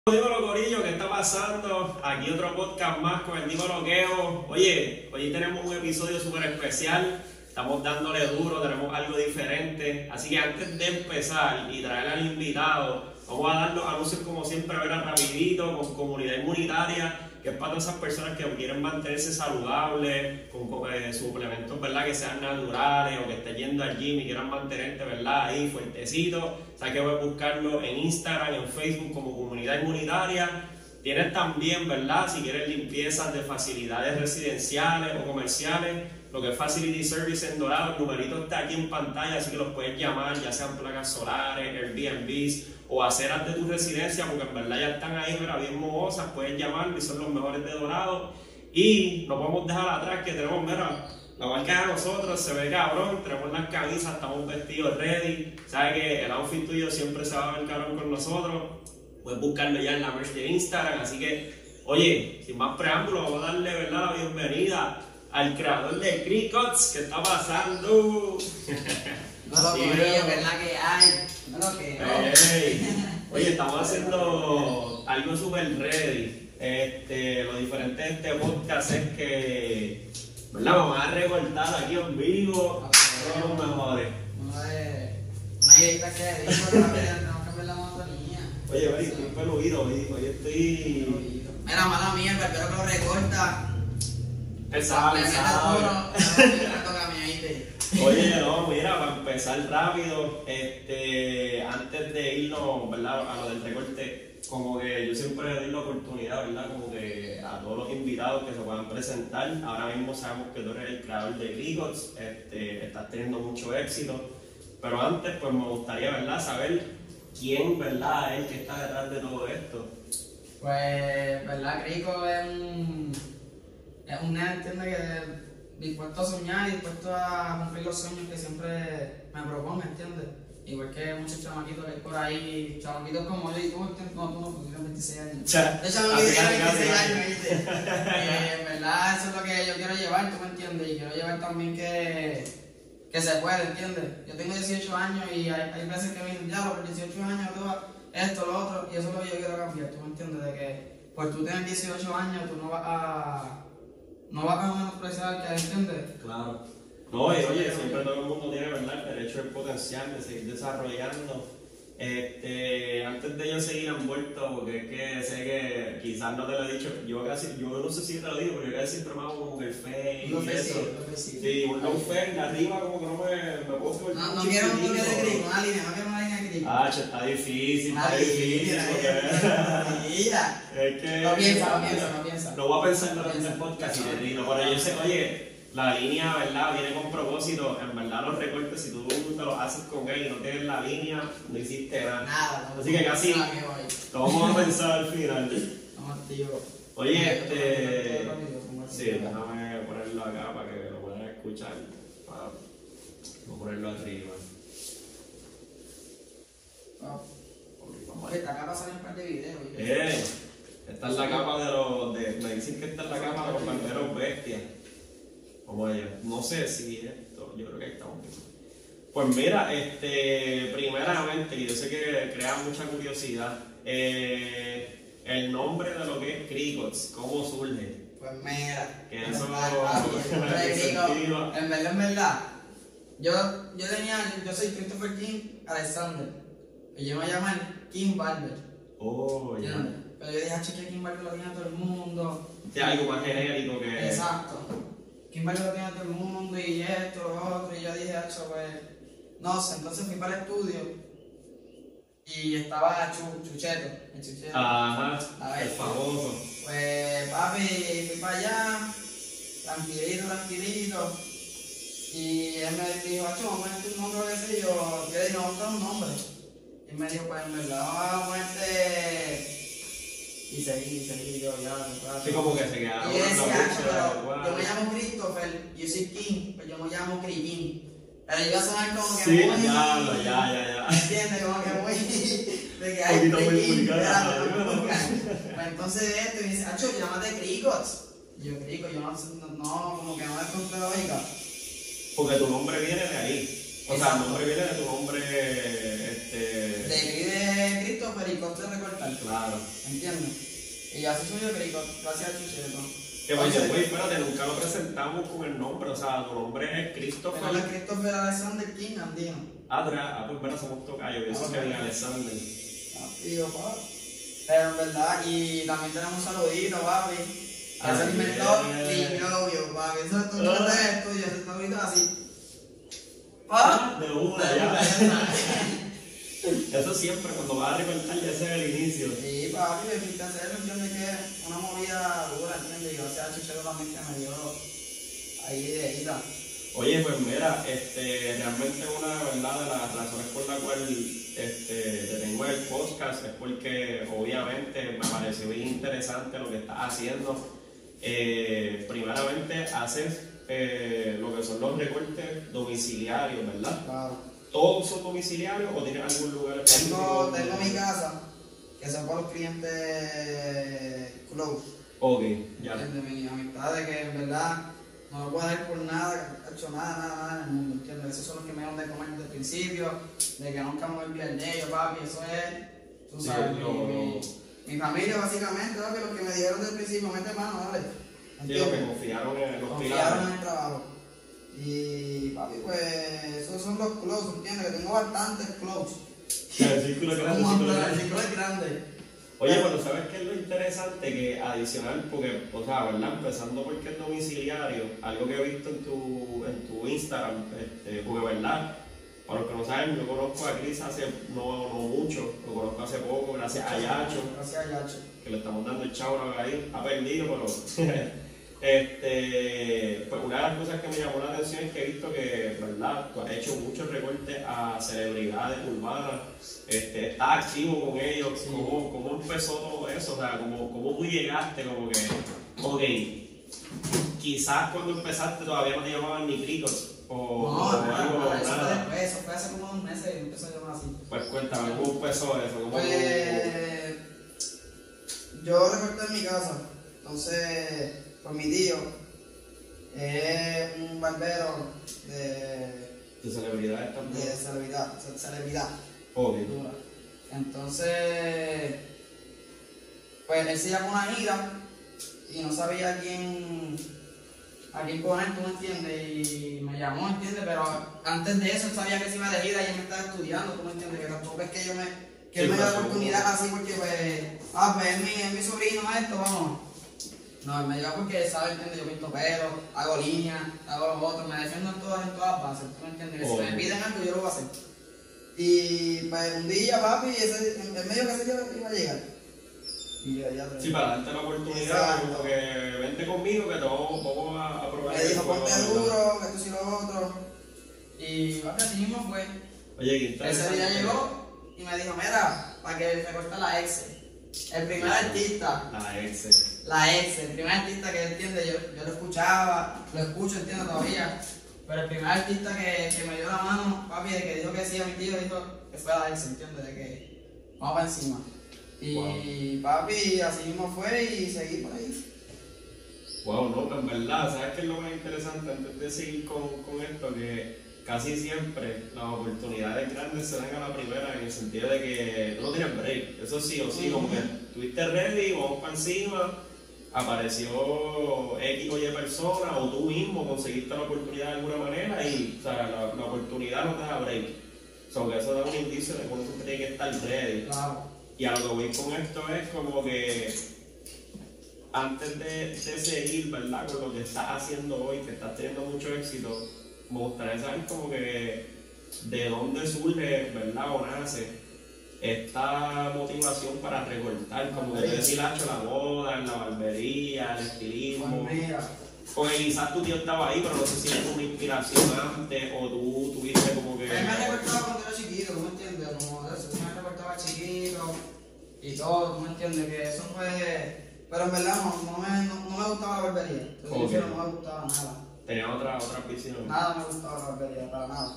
Dímelo, Corillo, ¿qué está pasando? Aquí otro podcast más con el Dímelo Queo. Oye, hoy tenemos un episodio súper especial. Estamos dándole duro, tenemos algo diferente. Así que antes de empezar y traer al invitado, vamos a dar los anuncios como siempre, verán rapidito, con Comunidad Inmunitaria, que es para todas esas personas que quieren mantenerse saludables, con suplementos, ¿verdad? Que sean naturales o que estén yendo al gym y quieran mantenerte, ¿verdad? Ahí fuertecito. O sea que puedes buscarlo en Instagram, en Facebook como Comunidad Inmunitaria. Tienes también, ¿verdad? Si quieres limpiezas de facilidades residenciales o comerciales, lo que es Facility Service en Dorado, el numerito está aquí en pantalla, así que los puedes llamar, ya sean placas solares, Airbnbs o aceras de tu residencia, porque en verdad ya están ahí, mira, bien mohosas, puedes llamarlos y son los mejores de Dorado. Y no podemos dejar atrás que tenemos, mira, la marca de nosotros, se ve cabrón, tenemos las camisas, estamos vestidos ready, sabes que el outfit tuyo siempre se va a ver cabrón con nosotros, puedes buscarlo ya en la merch de Instagram, así que, oye, sin más preámbulos, vamos a darle, ¿verdad?, la bienvenida al creador de Cricots. ¿Qué está pasando? No lo quería, ¿verdad que hay? No lo quiero. Oye, estamos haciendo algo súper ready. Lo diferente de este podcast es que, ¿verdad? Vamos a recortar aquí en vivo. Somos los mejores. Una idea que dijo, tenemos que cambiar la monotonía. Oye, estoy peludo, hoy estoy... Mira, mala mía, el barbero que lo recorta. Él sabe. Oye, no, mira, para empezar rápido, antes de irnos, ¿verdad?, a lo del recorte, como que yo siempre le doy la oportunidad, ¿verdad?, como que a todos los invitados que se puedan presentar. Ahora mismo sabemos que tú eres el creador de Cricots, estás teniendo mucho éxito, pero antes, pues me gustaría, ¿verdad?, saber quién, ¿verdad?, es el que está detrás de todo esto. Pues, ¿verdad? Crico es un nene, entiende, que dispuesto a soñar y dispuesto a cumplir los sueños que siempre me propongo, ¿entiendes? Igual que muchos chamaquitos que hay por ahí, chamaquitos como yo y tú, no, tú tienes 26 años. De chamaquitos tienes 26 años, ¿viste? En verdad, eso es lo que yo quiero llevar, ¿tú me entiendes? Y quiero llevar también que se puede, ¿entiendes? Yo tengo 18 años y hay veces que me dicen, ya, por 18 años tú vas esto, lo otro, y eso es lo que yo quiero cambiar, ¿tú me entiendes? De que por tú tener 18 años, tú no vas a menospreciar que, ¿entiendes? Claro. No, oye, siempre todo el mundo tiene, ¿verdad?, el derecho al potencial de seguir desarrollando. Antes de yo seguir envuelto, porque es que sé que quizás no te lo he dicho, yo no sé si te lo digo, pero yo casi siempre me hago como que el fake y eso. Sí, un low fake, arriba como que no me puedo subir. No quiero un toque de gris, una línea de gris. Está difícil, Mira. Es que... No piensa. No voy a pensar en el podcast y te digo, pero yo sé, oye, la línea, ¿verdad?, viene con propósito. En verdad, los recortes, si tú te los haces con él y no tienes la línea, no hiciste nada. Así que casi lo vamos a pensar al final. Oye, sí, déjame ponerlo acá para que lo puedan escuchar. Voy a ponerlo arriba. Esta capa sale un par de videos. Esta es la capa me dicen que esta es la capa de los banderos bestias. Como ellos. No sé si esto, yo creo que ahí estamos. Pues mira, primeramente, y yo sé que crea mucha curiosidad, el nombre de lo que es Cricots, ¿cómo surge? Pues mira, que eso en verdad, yo soy Christopher King Alexander, y yo me llamo King Barber. Oh, ya. Yeah. Pero yo dije, que King Barber lo tiene a todo el mundo. Sí, algo más genérico que... Exacto. King Barber lo tiene a todo el mundo y esto, lo otro, y yo dije, pues, no sé, entonces fui para el estudio y estaba Chucheto, el Chucheto. Ajá, el famoso. Pues, papi, fui para allá, tranquilito, y él me dijo, vamos a ponerte un nombre, qué sé yo, le dije, vamos a un nombre. Y me dijo, pues en verdad, vamos a ponerte... Y seguí yo ya. Sí, como que se quedaba. Y yo decía, pero yo me llamo Christopher, yo soy King, pues yo me llamo Crijín. Pero iba a sonar como que sí, muy... ya. ¿Entiendes? Como que muy... De que hay Crijín, pues entonces me dice, llámate Cricots. Y yo, Crico, yo no, como que no me encontré lógica. Porque tu nombre viene de ahí. O sea, el nombre viene de tu nombre, De Christopher y Coste Recortar. Claro. ¿Entiendes? Y así soy yo, Crico, gracias a Chucheto. Que vaya, güey, espérate, nunca lo presentamos con el nombre, o sea, tu nombre es Christopher. Pero es Christopher Alexander King, Andino. Pues bueno, somos tocayos, y eso es Kevin Alexander. Digo, papi. Pero en verdad, y también tenemos un saludito, papi. Que se inventó Liñovio, papi. Eso es todo el estudio, ese saludito así. De una, ya. Eso siempre, cuando vas a recortar, ya ese es el inicio. Sí, papi, me quise hacerlo, entiende que es una movida dura, entiende. Y gracias a Chuchero también que me dio ahí de ida. Oye, pues mira, realmente una ¿verdad? De las razones por la cual te tengo en el podcast es porque obviamente me pareció bien interesante lo que estás haciendo. Primeramente haces lo que son los recortes domiciliarios, ¿verdad? Claro. ¿Todos son domiciliarios o tienes algún lugar específico? Tengo mi casa, que son para los clientes close. Ok, ya. De mis amistades que en verdad no lo puedo hacer por nada, hecho nada en el mundo, ¿entiendes? Esos son los que me dan de comer desde el principio, de que nunca me voy a olvidar de ellos, papi, eso es, tú sabes, mi familia básicamente, papi, los que me dijeron desde el principio, mete mano, dale. Sí, los que confiaron en los confiaron en el trabajo. Y papi, pues, esos son los close, ¿entiendes? Que tengo bastantes close. El círculo grande, el círculo es grande. Oye, pero ¿sabes qué es lo interesante? Que adicional, porque, o sea, ¿verdad? Empezando porque es domiciliario, algo que he visto en tu Instagram, porque, ¿verdad? Para los que no saben, yo conozco a Chris hace no mucho, lo conozco hace poco, gracias a Yacho. Gracias a Yacho. Que le estamos dando el chavo ahí, ha perdido, pero... pues una de las cosas que me llamó la atención es que he visto que, ¿verdad? Tú has hecho muchos recortes a celebridades urbanas, estás activo con ellos. Sí. ¿Cómo empezó todo eso? O sea, ¿cómo tú llegaste? Como que, ok, quizás cuando empezaste todavía no te llamaban ni Cricos eso fue hace como 2 meses y empezó a llamar así. Pues cuéntame, ¿cómo empezó eso? Yo recorté en mi casa, entonces... Pues mi tío es un barbero de celebridades también. De celebridad. Obvio. Entonces, pues él se llamó una gira y no sabía a quién poner, tú me entiendes, y me llamó, ¿entiendes? Pero antes de eso él sabía que se iba de gira y él me estaba estudiando, tú me entiendes, que tampoco es que él me dio la oportunidad así porque pues es mi sobrino esto, vamos. No, él me lleva porque sabe, ¿entiendes? Yo pinto pelo, hago líneas, hago lo otro, me defiendo en todas bases, ¿tú me entiendes? Que si me piden algo, yo lo voy a hacer. Y pues un día, papi, él me dijo que ese día iba a llegar. Y yo ya sí, para darte la oportunidad, como que vente conmigo, que te vamos a probar. Me dijo, ponte duro, que esto y lo otro. Y papi, así mismo fue. Oye, ¿qué tal? Ese día llegó y me dijo, mira, para que se corte la ex. El primer artista. La ex, el primer artista que entiende, yo lo escuchaba, lo escucho, entiendo todavía. Pero el primer artista que me dio la mano, papi, de que dijo que sí a mi tío, dijo que fue la ex, entiende, de que vamos para encima. Y papi, así mismo fue y seguí por ahí. Wow, no, en verdad, ¿sabes qué es lo más interesante antes de seguir con esto? Que casi siempre las oportunidades grandes se dan a la primera en el sentido de que tú no tienes break, eso sí o sí, como que tuviste ready, vamos para encima, apareció X o Y persona o tú mismo conseguiste la oportunidad de alguna manera y o sea, la oportunidad no te da break. Que eso da un indicio de cómo tú tienes que estar ready. Claro. Y a lo que voy con esto es como que antes de seguir, ¿verdad? Con lo que estás haciendo hoy, que estás teniendo mucho éxito, me gustaría saber como que de dónde surge, ¿verdad? O nace esta motivación para recortar, como que decir, la boda, la barbería, el estilismo. Porque quizás tu tío estaba ahí, pero no sé si era una inspiración antes o tú tuviste como que... A mí me recortaba cuando era chiquito, ¿tú me entiendes? Como eso, me recortaba chiquito y todo, ¿tú me entiendes? Que eso fue... Pero en verdad no me gustaba la barbería. Okay. No me gustaba nada. ¿Tenía otra visión? Nada me gustaba la barbería, para nada.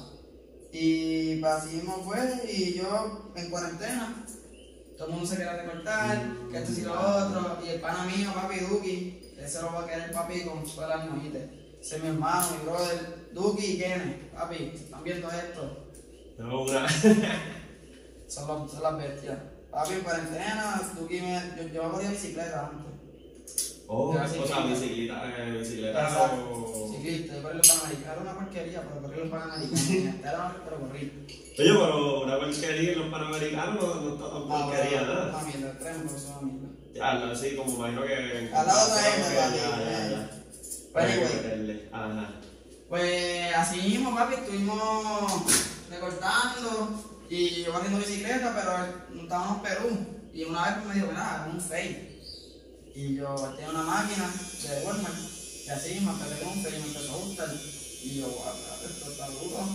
Y así mismo fue, y yo en cuarentena, todo el mundo se quería recortar, que esto y lo otro, y el pana mío, papi Duki, ese lo va a querer papi con todas las nojitas. Ese es mi hermano, mi brother, Duki y Kenneth. Papi, ¿están viendo esto? No, una. Son las bestias. Papi, en cuarentena, Duki yo me corría bicicleta antes. Oh, Yo o sea, bicicleta Exacto. o... Ciclista, yo corrí los Panamericanos. Era una porquería, pero corrí los Panamericanos. Pero corrí. Oye, pero una porquería en los Panamericanos no está tan porquería nada. Una mierda, el tren, pero es una mierda. Ya, así como imagino que... Al lado de la gente, papi. Ya. Pues, anyway. Ajá. Pues así mismo, papi, estuvimos recortando y yo corriendo bicicleta, pero estábamos en Perú. Y una vez me dijo, mira, es un fake. Y yo tenía una máquina de Walmart. Y así me empecé con un fake y me empezó a gustar. Y yo, guau, esto está duro.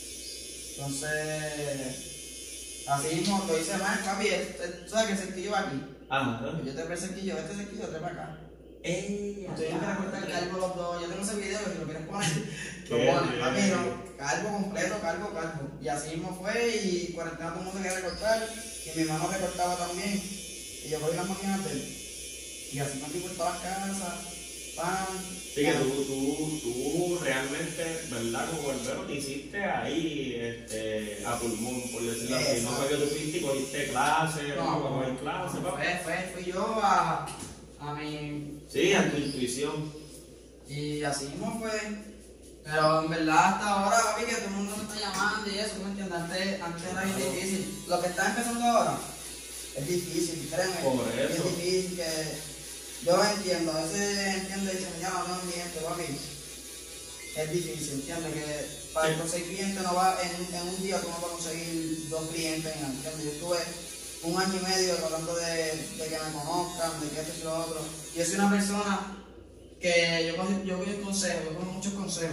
Entonces, así mismo lo hice mal, papi. ¿Tú sabes que el cerquillo va aquí? Ajá. Yo te el cerquillo, este cerquillo, te para acá. ¡Ey! Estoy en que recortar el calvo los dos. Yo tengo ese video que si lo quieres poner, lo Qué pones. Papi, bien. no, calvo completo, calvo. Y así mismo fue. Y cuarentena todo el mundo quería recortar. Y mi hermano recortaba también. Y yo cogí las máquinas de él. Y así me fui por todas las casas. Pan. Sí, que tú realmente, ¿verdad? Como barbero te hiciste ahí a pulmón, por decirlo así. No fue que tú fuiste y cogiste clases, No, como en clase, papá. fui yo a mi. Sí, a tu intuición. Y así mismo fue. Pero en verdad hasta ahora, papi, que todo el mundo me está llamando y eso, ¿tú me entiendes? Antes era bien difícil. Lo que está empezando ahora es difícil, créeme. Por eso. Es difícil que. Yo entiendo, a veces entiendo y se me llama no cliente, papi. Es difícil, entiende que para conseguir clientes no va en un día tú no vas a conseguir 2 clientes, ¿entiendes? Yo estuve 1 año y medio tratando de que me conozcan, de que esto y lo otro. Yo soy una persona que yo doy consejos, yo cojo muchos consejos.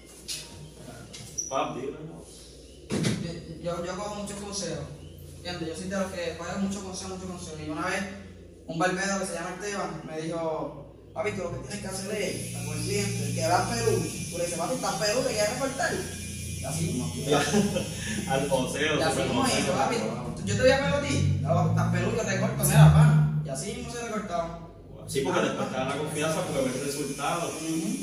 Papi, Yo cojo muchos consejos, ¿entiendes? Yo soy de los que cogen muchos consejos. Y una vez un barbero que se llama Esteban me dijo, papi, tú lo que tienes que hacer es, con el cliente, que va a Perú, tú le dices, papi, estás en Perú, te quieres recortar. Y así mismo. al poseo. Y así mismo hizo, papi, yo te voy a pelo a ti, no, estás en Perú, yo te corto, mira, pan. Y así mismo se recortaba. Sí, porque después te da la confianza porque ves resultados.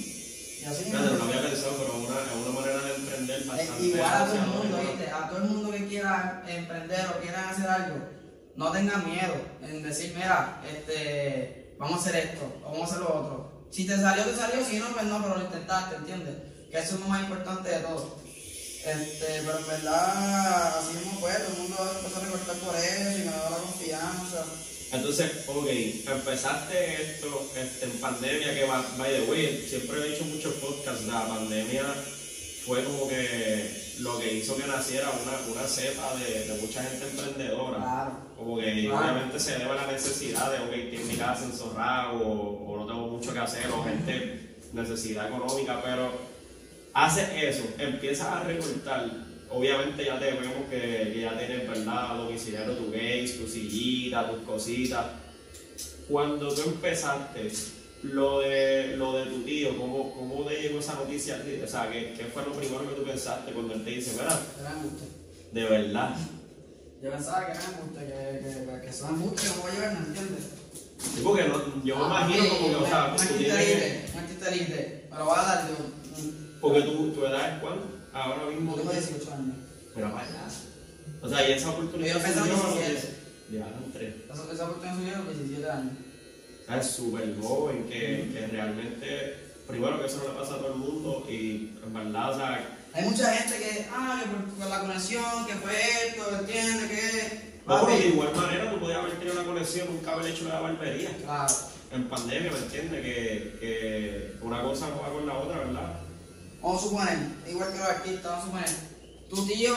Y así mismo. No lo había pensado, pero es una manera de emprender bastante. Igual a todo el mundo, ¿viste? A todo el mundo que quiera emprender o quiera hacer algo, no tengan miedo en decir, mira, vamos a hacer esto, o vamos a hacer lo otro. Si te salió, si no, pues no, pero lo intentaste, ¿entiendes? Que eso es lo más importante de todo. Pero en verdad, así mismo fue, todo el mundo empezó a recortar por eso y me daba la confianza. Entonces, ok, empezaste esto en pandemia, que by the way, siempre he hecho muchos podcasts, la pandemia fue como que lo que hizo que naciera una cepa de mucha gente emprendedora. Claro. Como que obviamente se debe a la necesidad de, ok, estoy en mi casa encerrado o no tengo mucho que hacer, o gente, necesidad económica, pero haces eso, empiezas a recortar. Obviamente ya te vemos que ya tienes, ¿verdad?, domiciliario tu gays, tu sillita, tus cositas. Cuando tú empezaste, lo de tu tío, ¿cómo te llegó esa noticia a ti? O sea, ¿qué fue lo primero que tú pensaste cuando él te dice, mira, Era embuste. de verdad? Yo pensaba que era embuste, que son embustes que no voy a llevar, ¿no entiendes? Sí, porque yo me imagino como que, o sea, tú tienes que... Un artista libre, me lo voy a dar yo. Porque tu edad es cuánto? Ahora mismo. Tengo 18 años. Mira para allá. O sea, y esa oportunidad. Yo pensaba 17. Ya, eran 3. Esa oportunidad subió a los 17 años. O sea, es súper joven, que realmente, primero que eso no le pasa a todo el mundo y en verdad, o sea... Hay mucha gente que por la conexión, que fue esto, entiende que... No, pero de igual manera tú podías haber tenido una conexión, nunca haber hecho la barbería. Claro. En pandemia, ¿me entiendes? Que una cosa va con la otra, ¿verdad? Vamos a suponer, igual que los artistas, vamos a suponer, tu tío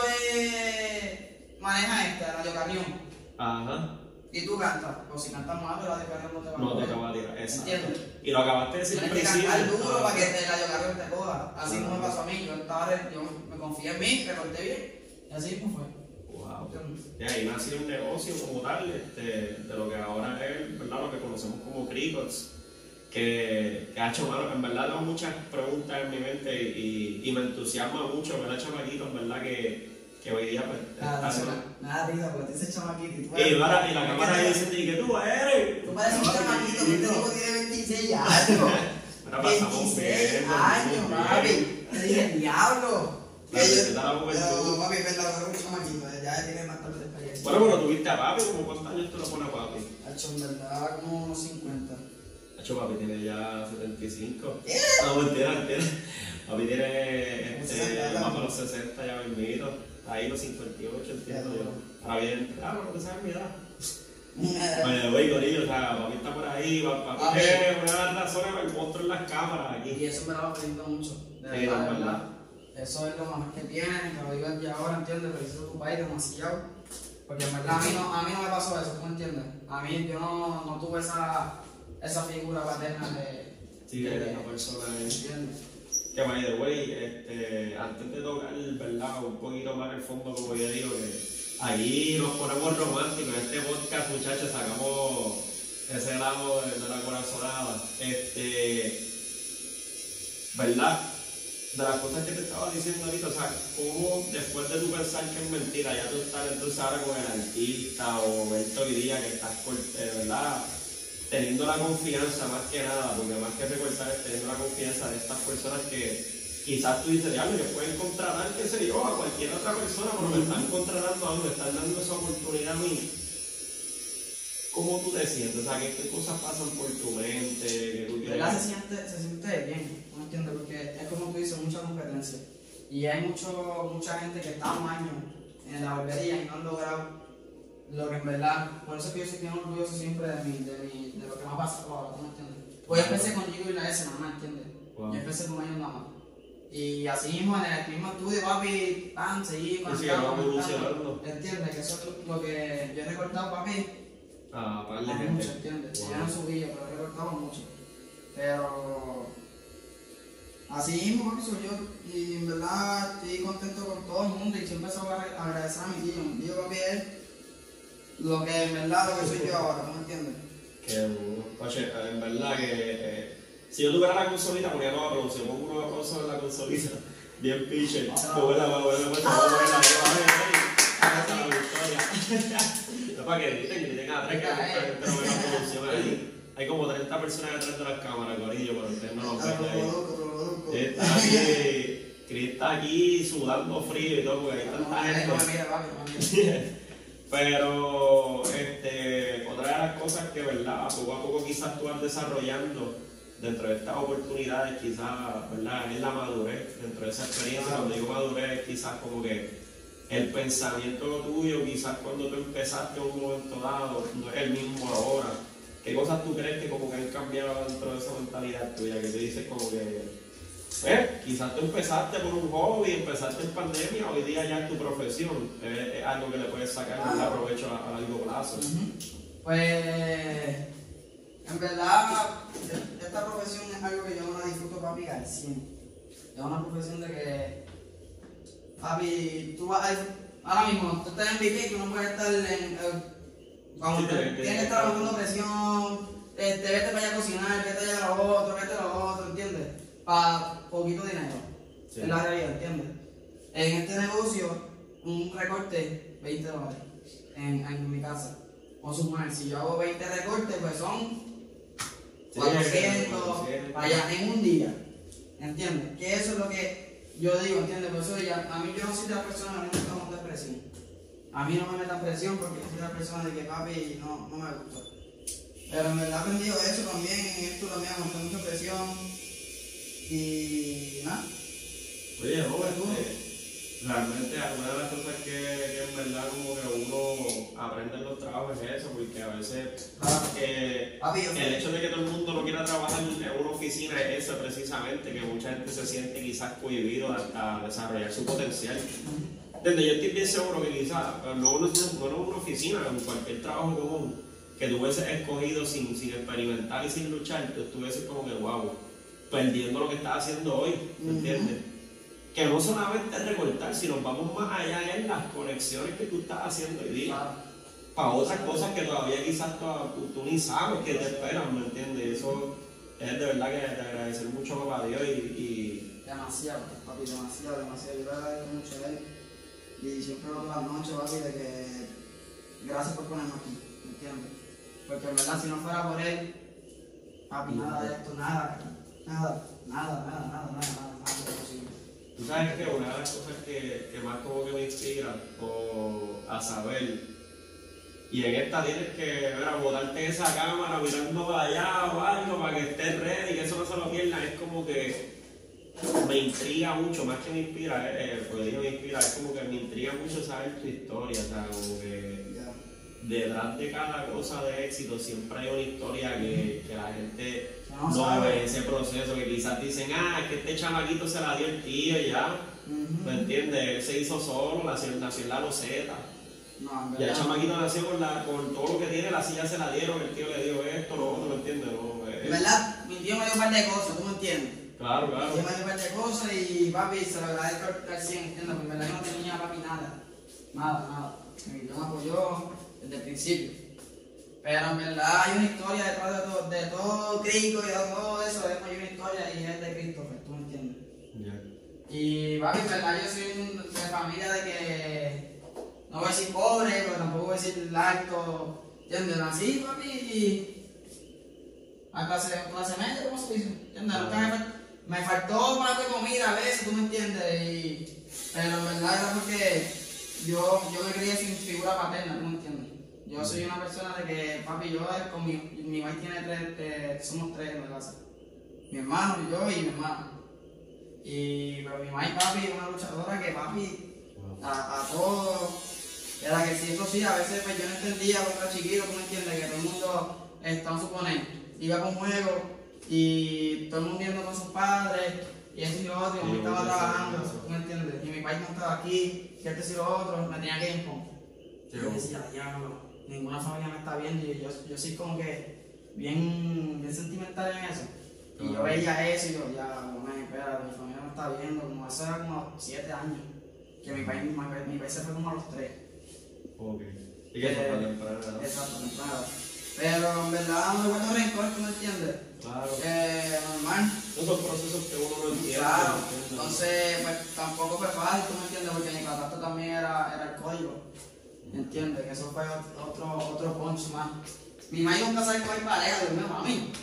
maneja Radio Carrión. Ajá. Y tú cantas, o si cantas mal, Radio Carrión no te va a No coger. te va a tirar, exacto. ¿Entiendes? Y lo acabaste de decir al Tienes que principio. cantar duro para que Radio Carrión te coja. Así como me pasó a mí, yo me confié en mí, recorté bien, y así mismo fue. Wow. De ahí nació un negocio como tal, de lo que ahora es, ¿verdad?, lo que conocemos como Cricots, que ha hecho, mano, en verdad tengo muchas preguntas en mi mente y me entusiasma mucho ver a chamaquitos, en verdad, que hoy día pues, Nada, risa, porque te dice chamaquito. y la cámara ahí dice, ¿y qué tú eres? Tú pareces un chamaquito, que este tipo tiene 26 años. Mira la pasamos 26 bien, años, bien. papi. Te dije, diablo. La receta la juventud. Pero, papi, verdad, un chamaquito, ya tiene bastante experiencia. Bueno, pero tuviste a papi, ¿como cuántos años tú lo pones a papi? Hacho, en verdad, como unos 50. Hacho, papi tiene ya 75. ¿Qué? No, mentira. Papi tiene ¿60 más para los 60 ya mismito. Ahí los 58, entiendo yo. Ahora bien, claro, no te sabes mi edad. Bueno, voy Corillo, o sea, papi está por ahí, papi es una de las razones para el monstruo en las cámaras aquí. Y eso me lo aprendo mucho, de Sí, verdad, no, de verdad. verdad. Eso es lo mejor que tiene, te lo digo ya ahora, ¿entiendes? Pero eso tu país demasiado. Porque en verdad a mí no me pasó eso, ¿tú me entiendes? A mí yo no tuve esa figura paterna de... Sí, de la persona ahí. ¿Entiendes? Que by the way, antes de tocar, ¿verdad? Un poquito más el fondo, como yo digo, que ahí nos ponemos románticos. En este podcast, muchachos, sacamos ese lado de la corazonada. ¿Verdad? De las cosas que te estaba diciendo ahorita, o sea, cómo después de tu pensar que es mentira, ya tú estás entonces ahora con el artista o esto hoy día que estás, ¿verdad? Teniendo la confianza más que nada, porque más que recordar es teniendo la confianza de estas personas que quizás tú dices, diablo, que pueden contratar, qué sé yo, a cualquier otra persona, pero me están contratando a mí, me están dando esa oportunidad a mí. ¿Cómo tú te sientes? O sea, ¿qué cosas pasan por tu mente? Que tú ¿Verdad? Se siente bien, ¿no entiendes? Porque es como tú dices, mucha competencia. Y hay mucha gente que está un año en la barbería y no han logrado lo que en verdad, por eso es que yo soy bien orgulloso siempre de lo que me ha pasado ahora, ¿tú me entiendes? Pues yo empecé con Gigo y la S nada más, ¿entiendes? Wow. Yo empecé con ellos nada más. Y así mismo en el mismo estudio, papi, seguí evolucionando. ¿Entiendes? Que eso es lo que yo he recortado, papi, Para la a gente. mucho, ¿entiendes? Wow. Yo no subí, pero he recortado mucho. Pero así mismo, papi, soy yo. Y en verdad estoy contento con todo el mundo y siempre se voy a agradecer a mi tío. Mi tío, papi, es lo que en verdad lo que soy yo ahora, ¿tú me entiendes? Que, oye, en verdad que si yo tuviera la consolita, ponía nueva producción, pongo unos aplausos en la consolita, bien pitcher, tuve la victoria. No para que griten a tres, que no veo producción ahí. Hay como 30 personas detrás de las cámaras, Corillo, pero ustedes no los ven ahí. Está aquí, Chris está aquí sudando frío y todo, porque hay tanta gente. Pero otra de las cosas que, ¿verdad? Poco a poco quizás tú vas desarrollando dentro de estas oportunidades, quizás, ¿verdad? Es la madurez, dentro de esa experiencia. Cuando digo madurez, quizás como que el pensamiento tuyo, quizás cuando tú empezaste en un momento dado, no es el mismo ahora. ¿Qué cosas tú crees que como que han cambiado dentro de esa mentalidad tuya? Que te dices como que, quizás tú empezaste por un hobby, empezaste en pandemia, hoy día ya es tu profesión, es algo que le puedes sacar un provecho a largo plazo. Pues, en verdad, esta profesión es algo que yo no la disfruto, papi, al 100. Es una profesión de que, papi, tú vas ahora mismo, tú estás en BK, tú no puedes estar cuando tienes que estar bajando presión, vete para allá a cocinar, vete allá a lo otro, ¿entiendes? Para poquito dinero, es la realidad, ¿entiendes? En este negocio, un recorte, $20 en mi casa. O sumar, si yo hago 20 recortes, pues son 400, vaya, en un día, ¿entiendes? Que eso es lo que yo digo, ¿entiendes? Por eso a mí yo no soy de la persona que me gusta montar presión. A mí no me metan presión porque yo soy la persona de que papi no me gusta. Pero en verdad he aprendido eso también, en esto también, a montar mucha presión. Y nada. Oye, joven, realmente alguna de las cosas que en verdad como que uno aprende en los trabajos es eso, porque a veces el hecho de que todo el mundo no quiera trabajar en una oficina es eso precisamente, que mucha gente se siente quizás cohibido a desarrollar su potencial. Desde yo estoy bien seguro que quizás no en una oficina, en cualquier trabajo común que tú hubieses escogido sin experimentar y sin luchar, tú estuvieses como que wow, perdiendo lo que estás haciendo hoy, ¿me entiendes? Que no solamente es recortar, sino vamos más allá en las conexiones que tú estás haciendo hoy día. Para otras cosas que todavía quizás tú ni sabes que te esperan, ¿me entiendes? Eso es de verdad que te agradecer mucho a Dios y... Demasiado, papi, demasiado. Yo le agradezco mucho a él. Y siempre lo las noches, papi, de que gracias por ponerme aquí, ¿me entiendes? Porque en verdad si no fuera por él, papi, nada de esto, nada. Nada, nada posible. Tú sabes que una de las cosas que más como que me inspira a saber, y en esta tienes que botarte esa cámara mirando para allá o algo para que estés ready, que eso no se lo pierdan, es como que me intriga mucho, más que me inspira, porque digo me inspira, es como que me intriga mucho saber tu historia, o sea, como que detrás de cada cosa de éxito siempre hay una historia que la gente no ve ese proceso, que quizás dicen, es que este chamaquito se la dio el tío y ya, ¿me entiendes? Él se hizo solo, nació en la loseta. No, y el chamaquito nació con todo lo que tiene, la silla se la dieron, el tío le dio esto, lo otro, ¿me entiendes? No, ¿verdad? Mi tío me dio un par de cosas, ¿tú me entiendes? Claro. Mi tío me dio un par de cosas y papi se lo agradezco al 100, ¿entiendes? Porque en verdad yo no tenía papi nada. Mi tío me apoyó desde el principio. Pero en verdad hay una historia detrás de todo Cristo y de todo eso, hay una historia y es de Christopher, ¿tú me entiendes? Y papi, en verdad yo soy de familia de que no voy a decir pobre, pero tampoco voy a decir alto, ¿entiendes? Nací, papi, y a clase media, ¿cómo se dice? ¿Entiendes? Me faltó más de comida a veces, ¿tú me entiendes? Pero en verdad era porque yo me crié sin figura paterna, ¿tú me entiendes? Yo soy una persona de que, papi, yo con mi mamá tiene somos tres en la casa. Mi hermano, yo y mi hermano. Pero mi mamá y papi es una luchadora que, papi, a todo, era que si eso sí, a veces pues yo no entendía cuando era chiquito, tú me entiendes, que todo el mundo, vamos a suponer, iba con juegos y todo el mundo viendo con sus padres, y eso y lo otro, y mi mamá estaba trabajando, tú me entiendes, y mi país no estaba aquí, y esto y lo otro, me tenía que ir con. Yo decía, diablo, ninguna familia me está viendo, y yo soy como que bien sentimental en eso. Y yo veía eso y yo, ya, no me espera, mi familia me está viendo, como eso era como a los 7 años, que mi país se fue como a los 3. Ok. ¿Y qué fue para temprano? Exacto, temprano. Pero en verdad no me guardo rencor, ¿tú me entiendes? Claro. Normal. Esos son procesos que uno no entiende. Claro. Entonces, pues tampoco fue fácil, ¿tú me entiendes? Porque mi padrastro también era alcohólico. ¿Me entiendes? Que eso fue otro punch más. Mi mamá nunca sabe cuál pareja, Dios mío, mami.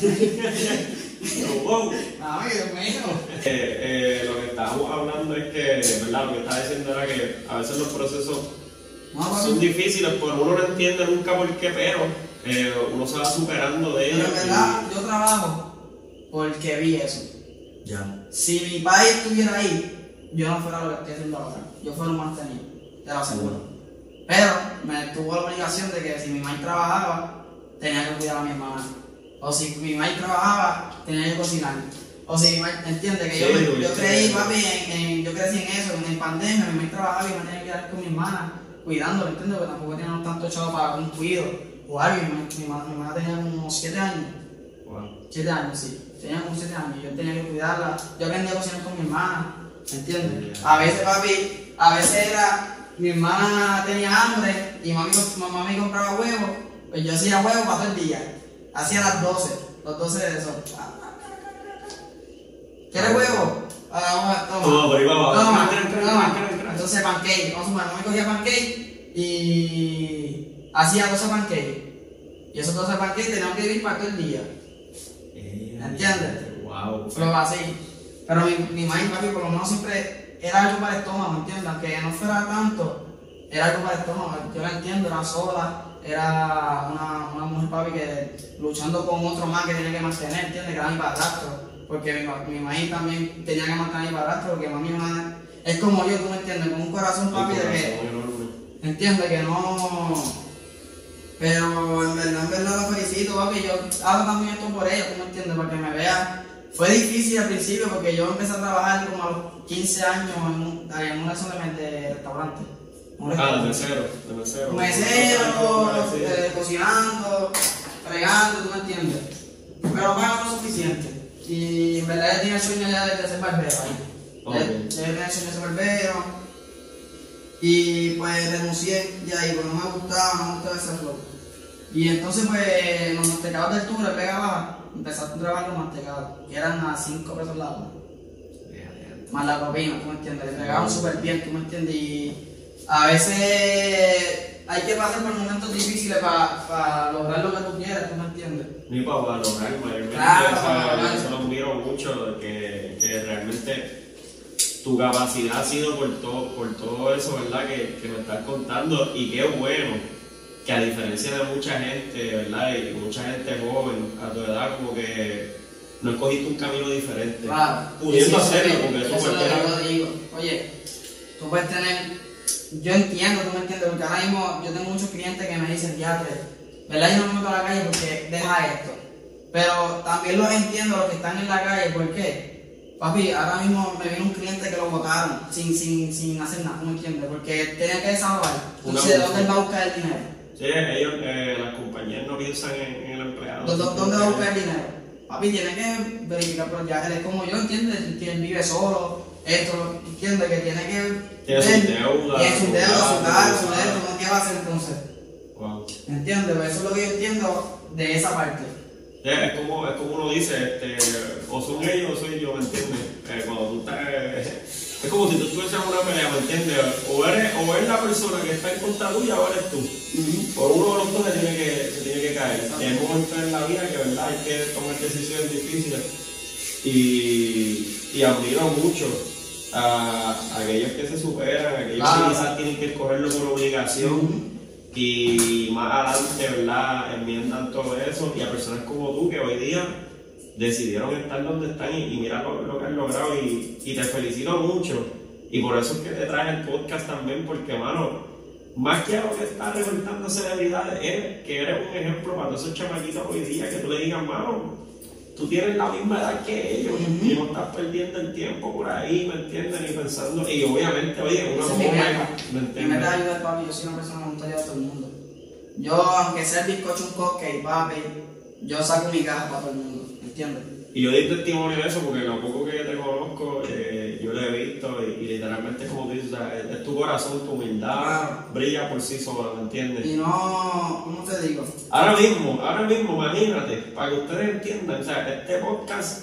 Wow. Mami, Dios mío. Lo que estábamos hablando es que, ¿verdad? Lo que estaba diciendo era que a veces los procesos son difíciles, pero uno no entiende nunca por qué, pero uno se va superando de ellos. Pero en verdad, yo trabajo porque vi eso. Ya. Si mi país estuviera ahí, yo no fuera lo que estoy haciendo ahora. Yo fuera un mantenido, te lo aseguro. Pero me tuvo la obligación de que si mi mamá trabajaba, tenía que cuidar a mi hermana. O si mi mamá trabajaba, tenía que cocinar. O si mi mamá, entiende que yo creí, papi, yo crecí en eso, en pandemia, mi mamá trabajaba y me tenía que quedar con mi hermana, cuidándola, entiendo que tampoco teníamos tanto echado para un cuido. O algo, mi hermana tenía como 7 años. Wow. 7 años, sí. Tenía como 7 años. Yo tenía que cuidarla. Yo aprendí a cocinar con mi hermana. ¿Entiendes? A veces, papi, era. Mi hermana tenía hambre y mamá me compraba huevos. Pues yo hacía huevos para todo el día. Hacía las 12. Los 12 de eso. ¿Quieres huevo? Toma. Toma. Entonces, pancake. Vamos a sumar. Me cogía pancake y hacía 12 pancakes. Y esos 12 pancakes teníamos que vivir para todo el día. ¿Entiendes? Wow. Pero así. Pero mi mamá y papi por lo menos siempre era algo para el estómago, ¿entiendes? Aunque no fuera tanto, era algo para el estómago. Yo la entiendo, era sola, era una mujer, papi, que luchando con otro más que tenía que mantener, ¿entiendes? Que era mi padrastro. Porque mi mamá también tenía que mantener a mi padrastro, porque mami es como yo, tú me entiendes, con un corazón, papi, de que. ¿Entiendes? Que no. Pero en verdad lo felicito, papi. Yo hago también esto por ella, tú me entiendes, para que me vea. Fue difícil al principio porque yo empecé a trabajar como a los 15 años en una zona de restaurante. De mesero. Mesero, cocinando, fregando, tú me entiendes. Pero pago lo suficiente. Y en verdad yo tenía el sueño ya de ser barbero ahí. Okay. Yo tenía el sueño de ser barbero. Y pues renuncié ya ahí porque no me gustaba ese flow. Y entonces pues los mantecados del tour, pegaba, empecé a trabajar los mantecados, que eran a 5 pesos la hora. Más la propina, tú me entiendes, le pegaban súper bien, tú me entiendes. Y a veces hay que pasar por momentos difíciles para lograr lo que tú quieres, ¿tú me entiendes? Ni para valorar, mayormente. Claro, Eso lo admiro mucho, que realmente tu capacidad ha sido por todo eso, ¿verdad? Que me estás contando. Y qué bueno que a diferencia de mucha gente, ¿verdad? Y mucha gente joven a tu edad, como que no escogiste un camino diferente. Claro. Pudiendo hacerlo, porque eso es lo cualquiera... que yo digo. Oye, tú puedes tener... Yo entiendo, tú me entiendes, porque ahora mismo yo tengo muchos clientes que me dicen, ya, ¿verdad? Yo no me meto a la calle porque deja esto. Pero también los entiendo los que están en la calle, ¿por qué? Papi, ahora mismo me viene un cliente que lo botaron sin hacer nada, ¿tú me entiendes? Porque tenía que desahogar. Entonces, ¿de dónde él va a buscar el dinero? Sí, ellos, las compañías no piensan en el empleado. ¿Dónde va a buscar el dinero? Papi, tiene que verificar, pero ya él es como yo, ¿entiendes? Que él vive solo, esto, ¿entiendes? Que tiene que... Tiene su deuda. Tiene su deuda, su carro, su deuda, ¿qué va a hacer entonces? Wow. ¿Entiendes? Eso es lo que yo entiendo de esa parte. Es como uno dice, o son ellos o soy yo, ¿me entiendes? Cuando tú estás... es como si tú estuvieses en una pelea, ¿me entiendes? O eres la persona que está en contra tuya o eres tú. Por uno de los dos se tiene que caer. Hay momentos en la vida que, ¿verdad? Hay que tomar decisiones difíciles. Y admiro mucho a aquellos que se superan, aquellos que quizás tienen que escogerlo por obligación. Y más adelante, ¿verdad? Enmiendan todo eso, y a personas como tú que hoy día decidieron estar donde están y mira lo que han logrado, y te felicito mucho. Y por eso es que te traje el podcast también, porque, mano, más que a lo que está resaltando celebridades, es que eres un ejemplo para todos esos chamaquitos hoy día, que tú le digas, mano, tú tienes la misma edad que ellos y no estás perdiendo el tiempo por ahí, ¿me entiendes? Ni pensando, y obviamente, oye, una joven, ¿me entiendes? Mi meta es ayudar, papi. Yo soy una persona que me gusta ayudar a todo el mundo. Yo, aunque sea el bizcocho un cupcake, papi, yo saco mi caja para todo el mundo, ¿me entiendes? Y yo di testimonio de eso porque lo poco que yo te conozco, yo lo he visto, y literalmente es como tú dices, o sea, es tu corazón, tu humildad, brilla por sí sola, ¿me entiendes? Y no, ¿cómo te digo? Ahora mismo, imagínate, para que ustedes entiendan, o sea, este podcast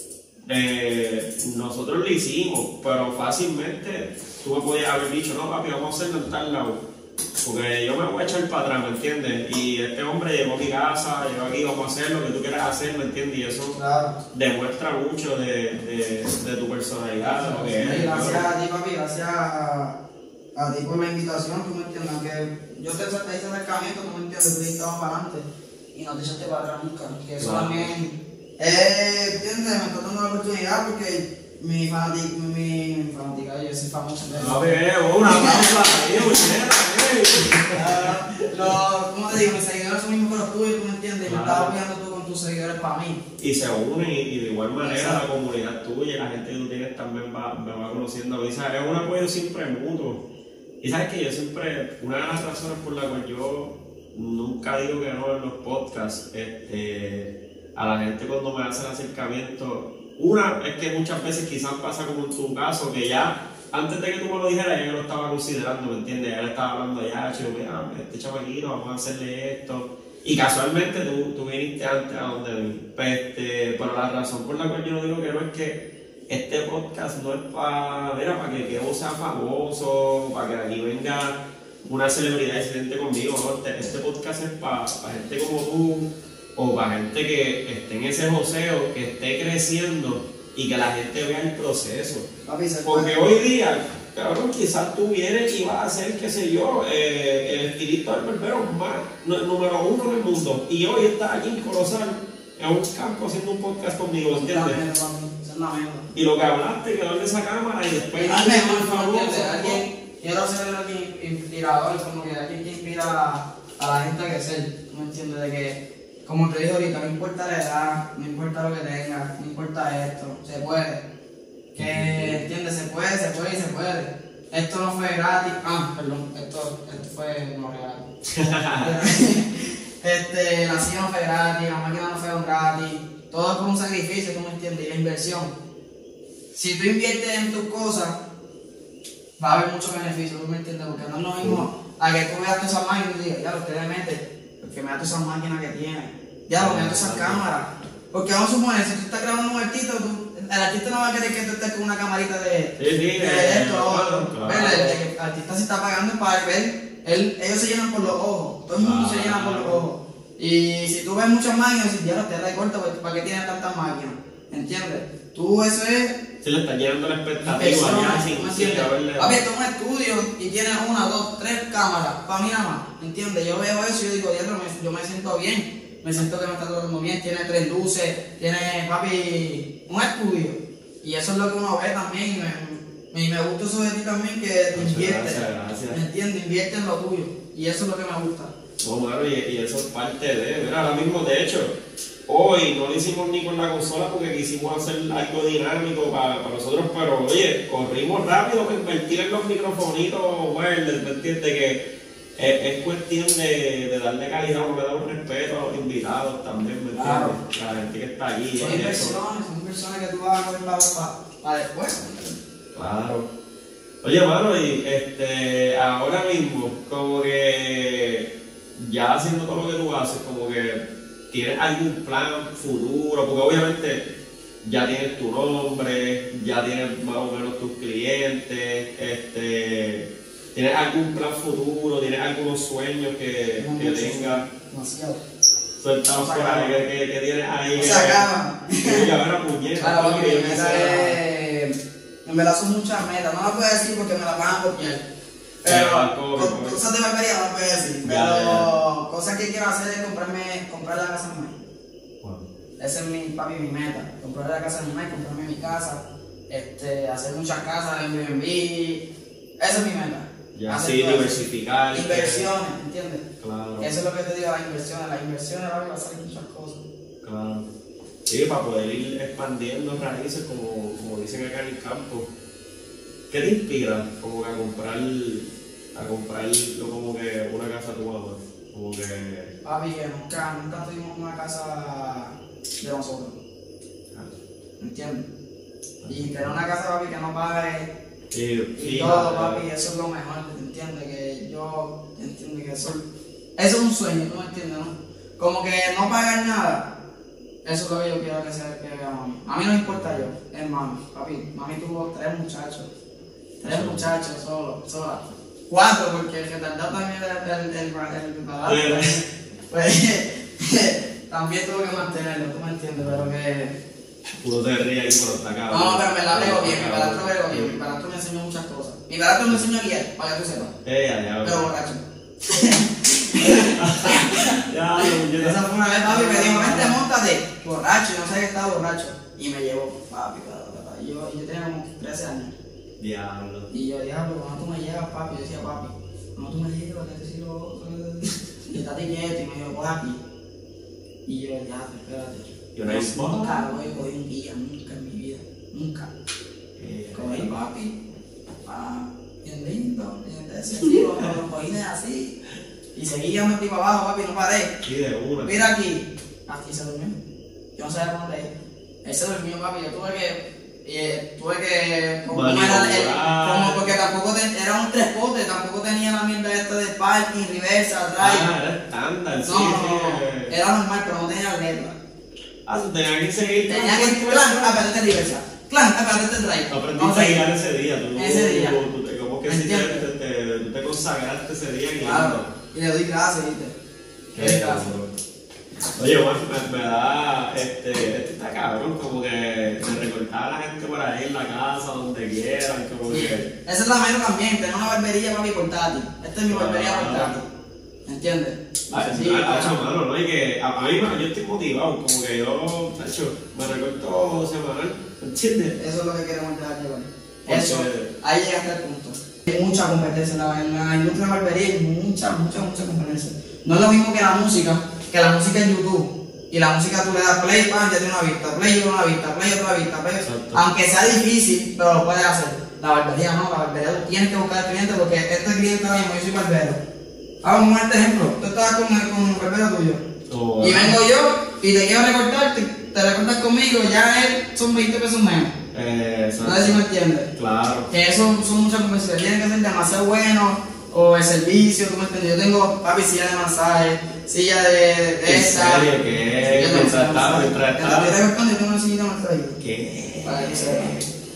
nosotros lo hicimos, pero fácilmente tú me podías haber dicho, no papi, vamos a hacerlo en tal lado, porque yo me voy a echar para atrás, ¿me entiendes? Y este hombre llegó a mi casa, llegó aquí, vamos a hacer lo que tú quieras hacer, ¿me entiendes? Y eso demuestra mucho de tu personalidad, de lo que eres. Gracias a ti, papi, gracias a ti por la invitación, tú me entiendes, que yo te hice acercamiento, tú me entiendes, tú dijiste vamos para adelante y no te echaste para atrás nunca, que eso también, ¿entiendes? Me está dando la oportunidad porque mi fanática, yo soy famoso. No veo, una pausa ahí, ¿cómo te digo? Mis seguidores son mismos que los tuyos, tú me entiendes, y me estás apoyando tú con tus seguidores para mí. Y se unen, y de igual manera la comunidad tuya y la gente que tú tienes también me va conociendo. Y sabes, es un apoyo siempre mutuo. Y sabes que yo siempre, una de las razones por la cual yo nunca digo que no en los podcasts, a la gente cuando me hacen acercamiento, una es que muchas veces quizás pasa como en tu caso, que ya antes de que tú me lo dijeras, yo lo estaba considerando, ¿me entiendes? Ya le estaba hablando ya, chico, mira, este chamaquito, vamos a hacerle esto. Y casualmente tú viniste antes a donde mí. Pero la razón por la cual yo no digo que no es que este podcast no es para que Kevo sea famoso, para que aquí venga una celebridad y se siente conmigo, ¿no? Este podcast es para gente como tú, o para gente que esté en ese joseo, que esté creciendo y que la gente vea el proceso. Porque hoy día, cabrón, quizás tú vienes y vas a ser, qué sé yo, el estilista del barbero más número 1 del mundo. Y hoy estás aquí en Colosal, en un campo, haciendo un podcast conmigo, ¿entiendes? Y lo que hablaste, quedó en esa cámara y después... Quiero ser alguien inspirador, como que alguien que inspira a la gente a crecer, ¿me entiendes? De que, como te dije ahorita, no importa la edad, no importa lo que tengas, no importa esto, se puede. Que, ¿entiendes? Se puede y se puede. Esto no fue gratis. Perdón, esto fue no real. La silla no fue gratis, la máquina no fue gratis. Todo es por un sacrificio, ¿tú me entiendes? Y la inversión. Si tú inviertes en tus cosas, va a haber muchos beneficios, ¿tú me entiendes? Porque no es lo mismo a que tú veas todas esas máquinas y digas, ya, usted le mete. Porque me da todas esas máquinas que tiene. Ya, me da todas esas cámaras. Porque vamos a suponer, si tú estás grabando un artista, el artista no va a querer que tú estés con una camarita de esto. El artista se está pagando para ver ellos se llenan por los ojos, todo el mundo se llena por los ojos. Y si tú ves muchas máquinas, dices, ya no te das corta, ¿para qué tienes tantas máquinas? ¿Entiendes? Tú eso es... Se le está llenando la expectativa ya sin haberle... Papi, esto es un estudio y tienes 1, 2, 3 cámaras, para mí nada más, ¿entiendes? Yo veo eso y yo digo, diablo, yo me siento bien, me siento que me está todo bien, tiene 3 luces, tiene, papi, un estudio. Y eso es lo que uno ve también, y me gusta eso de ti también, que te inviertes, ¿me entiendes? Invierte en lo tuyo, y eso es lo que me gusta. No, mano, y eso es parte de... Mira, ahora mismo, de hecho, hoy no lo hicimos ni con la consola porque quisimos hacer algo dinámico para nosotros, pero oye, corrimos rápido para invertir en los microfonitos, wireless, ¿me entiendes? Que es cuestión de darle calidad, porque da un respeto a los invitados también, ¿me entiendes? Claro. La gente que está allí. Son inversiones que tú vas a coger para después. Claro. Oye, mano, y ahora mismo, como que ya haciendo todo lo que tú haces, como que tienes algún plan futuro, porque obviamente ya tienes tu nombre, ya tienes más o menos tus clientes, tienes algún plan futuro, tienes algunos sueños que tengas. Demasiado. Sueltados por ahí, que tienes ahí. No se acaba. Ya ver a puñeta. Claro, papi, en verdad son muchas metas, no las puedo decir porque me las van a copiar. Pero cosas de barbería no las puedo decir. Pero cosas que quiero hacer es comprar la casa de mi mamá. Wow. Esa es mi meta. Comprar la casa de mi mamá, comprarme mi casa, hacer muchas casas en Airbnb. Esa es mi meta. Ya sí, diversificar. Inversiones, ¿entiendes? Claro. Eso es lo que te digo, las inversiones van a salir muchas cosas. Claro. Sí, para poder ir expandiendo raíces, como dicen acá en el campo. ¿Qué te inspira como que a comprar como que una casa tu mamá? Como que... Papi, que nunca tuvimos una casa de nosotros. ¿Entiendes? Y tener una casa, papi, que no pague y todo, papi, eso es lo mejor, ¿entiendes? Que yo entiendo que eso es un sueño, ¿tú me entiendes, no? Como que no pagar nada. Eso es lo que yo quiero que haga mami. A mí no me importa yo, es mami. Papi, mami tuvo 3 muchachos. 3 muchachos sola. 4 porque el que tardó también el barato. Pues también tuve que mantenerlo, tú me entiendes, pero que... Pudo te ríe ahí por esta cara. No, pero me la veo bien, mi padrastro veo bien, mi padrastro me enseñó muchas cosas. Mi padrastro me enseñó a guiar, para que tú sepas. Pero borracho. Esa fue una vez, papi, me dijo, vente, móntate, borracho, y no sabía que estaba borracho. Y me llevó, papi, y yo tenía como 13 años. Diablo. Y yo, diablo, cuando tú me llevas, papi, yo decía, papi, cuando tú me llevas, que te sigo, y estate quieto, y me dijo, coge aquí. Y yo, ya, espérate. Nunca cogí un guía, nunca en mi vida, nunca. Cogí, papi, bien lindo, lo cogí de así. Y seguí, yo me metí para abajo, papi, no paré. Sí, de una. Mira aquí. Aquí se durmió. Yo no sabía dónde ir. Él se durmió, papi. Yo tuve que como porque tampoco eran 3 potes, tampoco tenía la mierda esta de parking, reversa, drive. Era estándar, sí. No, era normal, pero no tenía letra. Tú tenías que seguir. Tenía que, clan, aprenderte reversa. Clan, aprenderte drive. Aprendiste a guiar ese día. Ese día. Como que si tú te consagraste ese día guiando. Claro. Y le doy gracias, ¿viste? Qué gracias. Oye, bueno, me da, está cabrón, como que de recortar a la gente por ahí en la casa, donde quieran, como que... Esa es la meta también, tener una barbería para mi portátil. Esta es mi barbería portátil. ¿Entiendes? Mano, ¿no? Y que a mí, yo estoy motivado, como que yo, me recorto semanal, ¿entiendes? Eso es lo que queremos llevar. Eso, ahí llega hasta el punto. Hay mucha competencia en la industria de la barbería, hay mucha competencia. No es lo mismo que la música en YouTube. Y la música tú le das play, pan, ya tiene una vista, play otra vista, play otra vista, play. Aunque sea difícil, pero lo puedes hacer. La barbería no, la barbería tú tienes que buscar al cliente porque este cliente ahora mismo, yo soy barbero. Vamos a este ejemplo, tú estás con el barbero tuyo. Y vengo yo y te quiero recortar, te recortas conmigo, ya son 20 pesos menos. No sé si me entiendes. Claro. Que eso son muchas conversaciones, tienen que ser demasiado buenos, o el servicio, tú me entiendes. Yo tengo, papi, silla de masaje, silla de esta. ¿En serio? ¿Qué? Mientras estaba. Yo tengo una silla de masaje. ¿Qué? Para que sepa.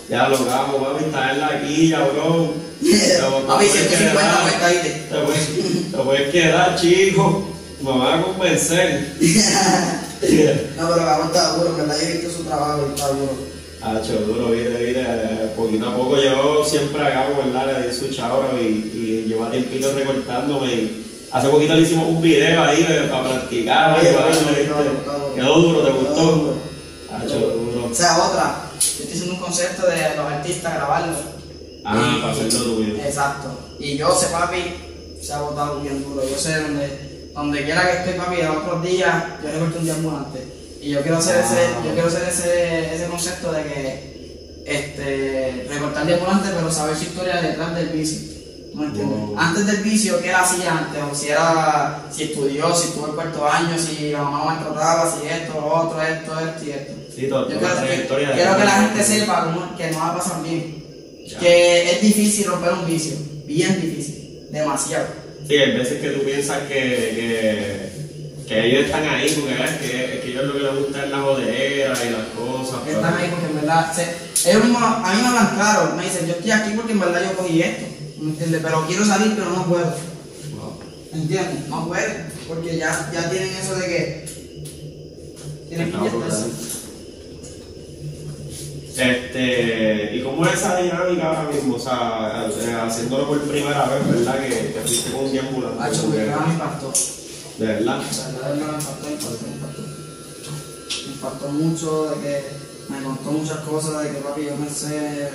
Ya lo cago, papi, está en la quilla, bro. Papi, 150 cuesta ahí. Te puedes quedar, chico. Me van a convencer. No, pero Gabo está duro, ¿verdad? Yo he visto su trabajo y está duro. Hacho, duro, viste, poquito a poco yo siempre hago, ¿verdad? Le di su chabro y lleva tiempito recortándome. Y hace poquito le hicimos un video ahí para practicar. Quedó duro, ¿te gustó? Hacho, duro. O sea, otra, yo estoy haciendo un concepto de los artistas, grabarlos. Para hacerlo tuyo. Exacto. Y yo sé, papi, se ha botado bien duro. Yo sé donde quiera que esté, papi, los otros días, yo recorté un día ambulante. Y yo quiero hacer ese concepto de que recortar de ambulante, pero saber su historia detrás del vicio. ¿No entiendes? Antes del vicio, ¿qué él hacía antes? O si estudió, si estuvo el cuarto año, si la mamá maltrataba, si esto, lo otro, esto y esto. Sí, todo, yo quiero que la gente sepa que no va a pasar bien. Ya. Que es difícil romper un vicio, bien difícil, demasiado. Sí, hay veces que tú piensas que ellos están ahí porque es que ellos lo que les gusta es la jodera y las cosas. Están ahí porque en verdad, ellos mismos a mí me hablan claro, me dicen, yo estoy aquí porque en verdad yo cogí esto, ¿me entiendes? Pero quiero salir, pero no puedo. ¿Me entiendes? No puedo, porque ya tienen eso de que tienen que inyectarse. ¿Y cómo es esa dinámica ahora mismo? O sea, haciéndolo por primera vez, ¿verdad? Que fuiste con un deambulante. Me impactó. ¿De verdad? O sea, la verdad me impactó. Me impactó mucho, de que me contó muchas cosas, de que papi yo me sé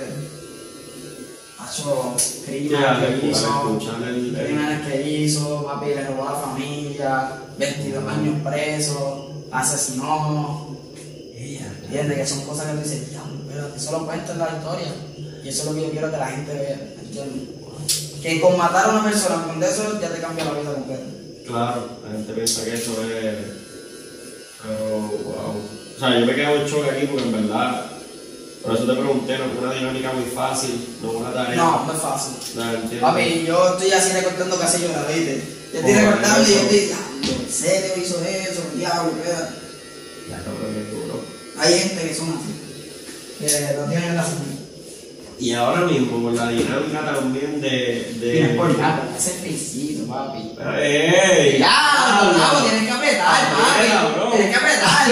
crímenes que hizo, papi le robó a la familia, 22 años preso, asesinó. ¿Entiendes? Que son cosas que tú dices, pero eso lo cuenta en la historia. Y eso es lo que yo quiero que la gente vea, ¿entiendes? Que con matar a una persona, con eso ya te cambia la vida completa. Claro, la gente piensa que eso es... Pero, wow. O sea, yo me quedo en shock aquí porque en verdad... Por eso te pregunté, no es una dinámica muy fácil, no es una tarea... No es fácil. No, papi, yo estoy así recortando casi yo la vida. Yo estoy recortando y yo estoy... ¿En serio hizo eso? Diablo, queda. Ya, cabrón, es duro. Hay gente que son así, que lo tienen en la familia. Y ahora mismo, con la dinámica también Tienes por nada, ese pisito, papi. ¡Ey! ¡Ya! ¡Vamos! Tienes que apretar, papi. Tienes que apretar.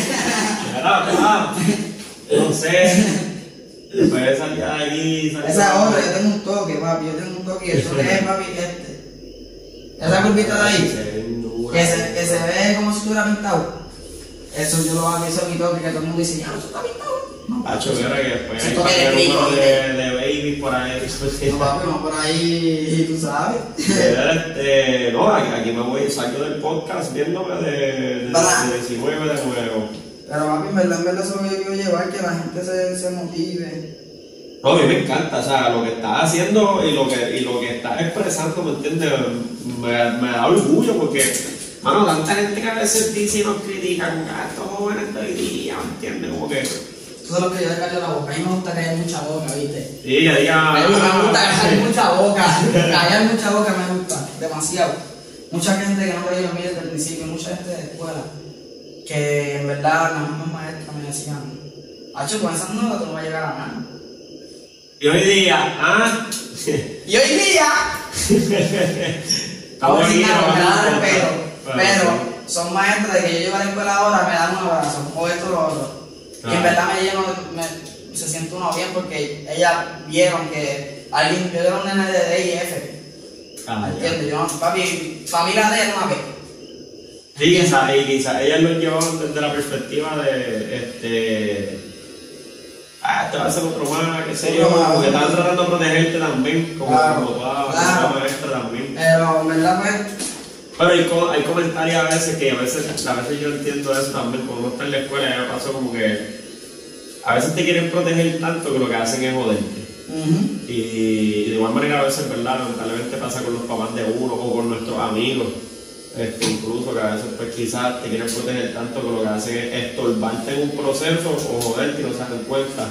No sé. Después de salir de allí. Esa obra, yo tengo un toque, papi. Yo tengo un toque y el toque es, papi, esa curvita de ahí. Que se ve como si estuviera pintado. Eso yo lo hago, eso es mi toque, que todo el mundo dice, ya, eso está pintado. No, Hacho, mira que después hay toque de rico, de baby por ahí. No, papi, no por ahí, tú sabes. No, aquí me voy, salgo del podcast viéndome de 19 de nuevo. Pero papi, en verdad eso es lo que yo quiero llevar, que la gente se motive. No, a mí me encanta, o sea, lo que estás haciendo y lo que estás expresando, ¿me entiendes? Me da orgullo porque... Mano, tanta gente que a veces dice y nos critica con estos jóvenes de hoy día, ¿me entiendes? Como que... Eso es lo que yo le callo la boca. A mí me gusta callar mucha boca, ¿viste? Sí, ya diga... Me gusta callar mucha boca. Callar mucha boca me gusta, demasiado. Mucha gente que no creía en mí desde el principio, mucha gente de escuela, que en verdad las mismas maestras me decían, Hacho, con esas notas tú no vas a llegar a nada. Y hoy día, Y hoy día... Estamos sin nada, me dan respeto. Pero son maestras de que yo llego a la escuela ahora, me dan un abrazo, o esto o lo otro. Y en verdad se siente uno bien porque ellas vieron que yo era un nene de D y F. ¿Entiendes? Yo, papi, familia D era una B. Sí, quizás ellas lo llevaban desde la perspectiva de te va a hacer otro más, qué sé yo, porque están tratando de protegerte también, como toda maestra también. Pero en verdad pues... Pero hay comentarios a veces que a veces yo entiendo eso también, cuando uno está en la escuela ya me pasó como que a veces te quieren proteger tanto que lo que hacen es joderte. Y de igual manera a veces, ¿verdad? Lamentablemente pasa con los papás de uno o con nuestros amigos, incluso que a veces pues quizás te quieren proteger tanto que lo que hacen es estorbarte en un proceso o joderte y no se dan cuenta.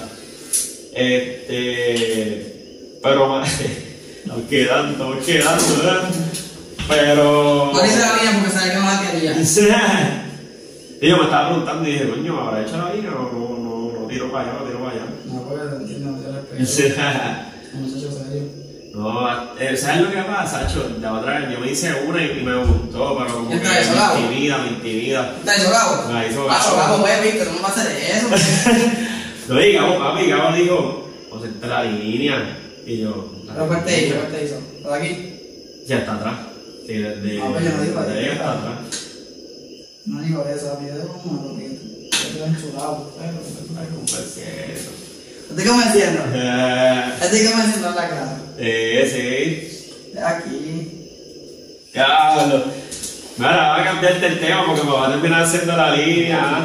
Pero estamos quedando, ¿verdad? Pero... No dice la mía porque sabía que no la quería. Y yo me estaba preguntando y dije, coño, ¿habrá hecho la vida o no tiro para allá, lo tiro para allá. No, porque te entiendo, te respeto. Un muchacho serio. No, ¿sabes lo que pasa, Chacho? La otra vez yo me hice una y me gustó, pero como que me intimida. ¿Estás isolado? Me hizo Paso, güey, Víctor, no me va a hacer eso. No, digamos, papi, Gabo dijo, o sea, la línea. Y yo. ¿Pero cuál te hizo? ¿Por aquí? Ya está atrás. Sí, desde. No, pero yo no digo desde ahí. ella está atrás. No digo eso, a mí yo digo como lo que yo enchulado. Ay, compadre. ¿Estoy convenciendo? Estoy convenciendo la cara. Sí. Aquí. Diablo. Mira, va a cambiarte el tema porque me va a terminar haciendo la línea.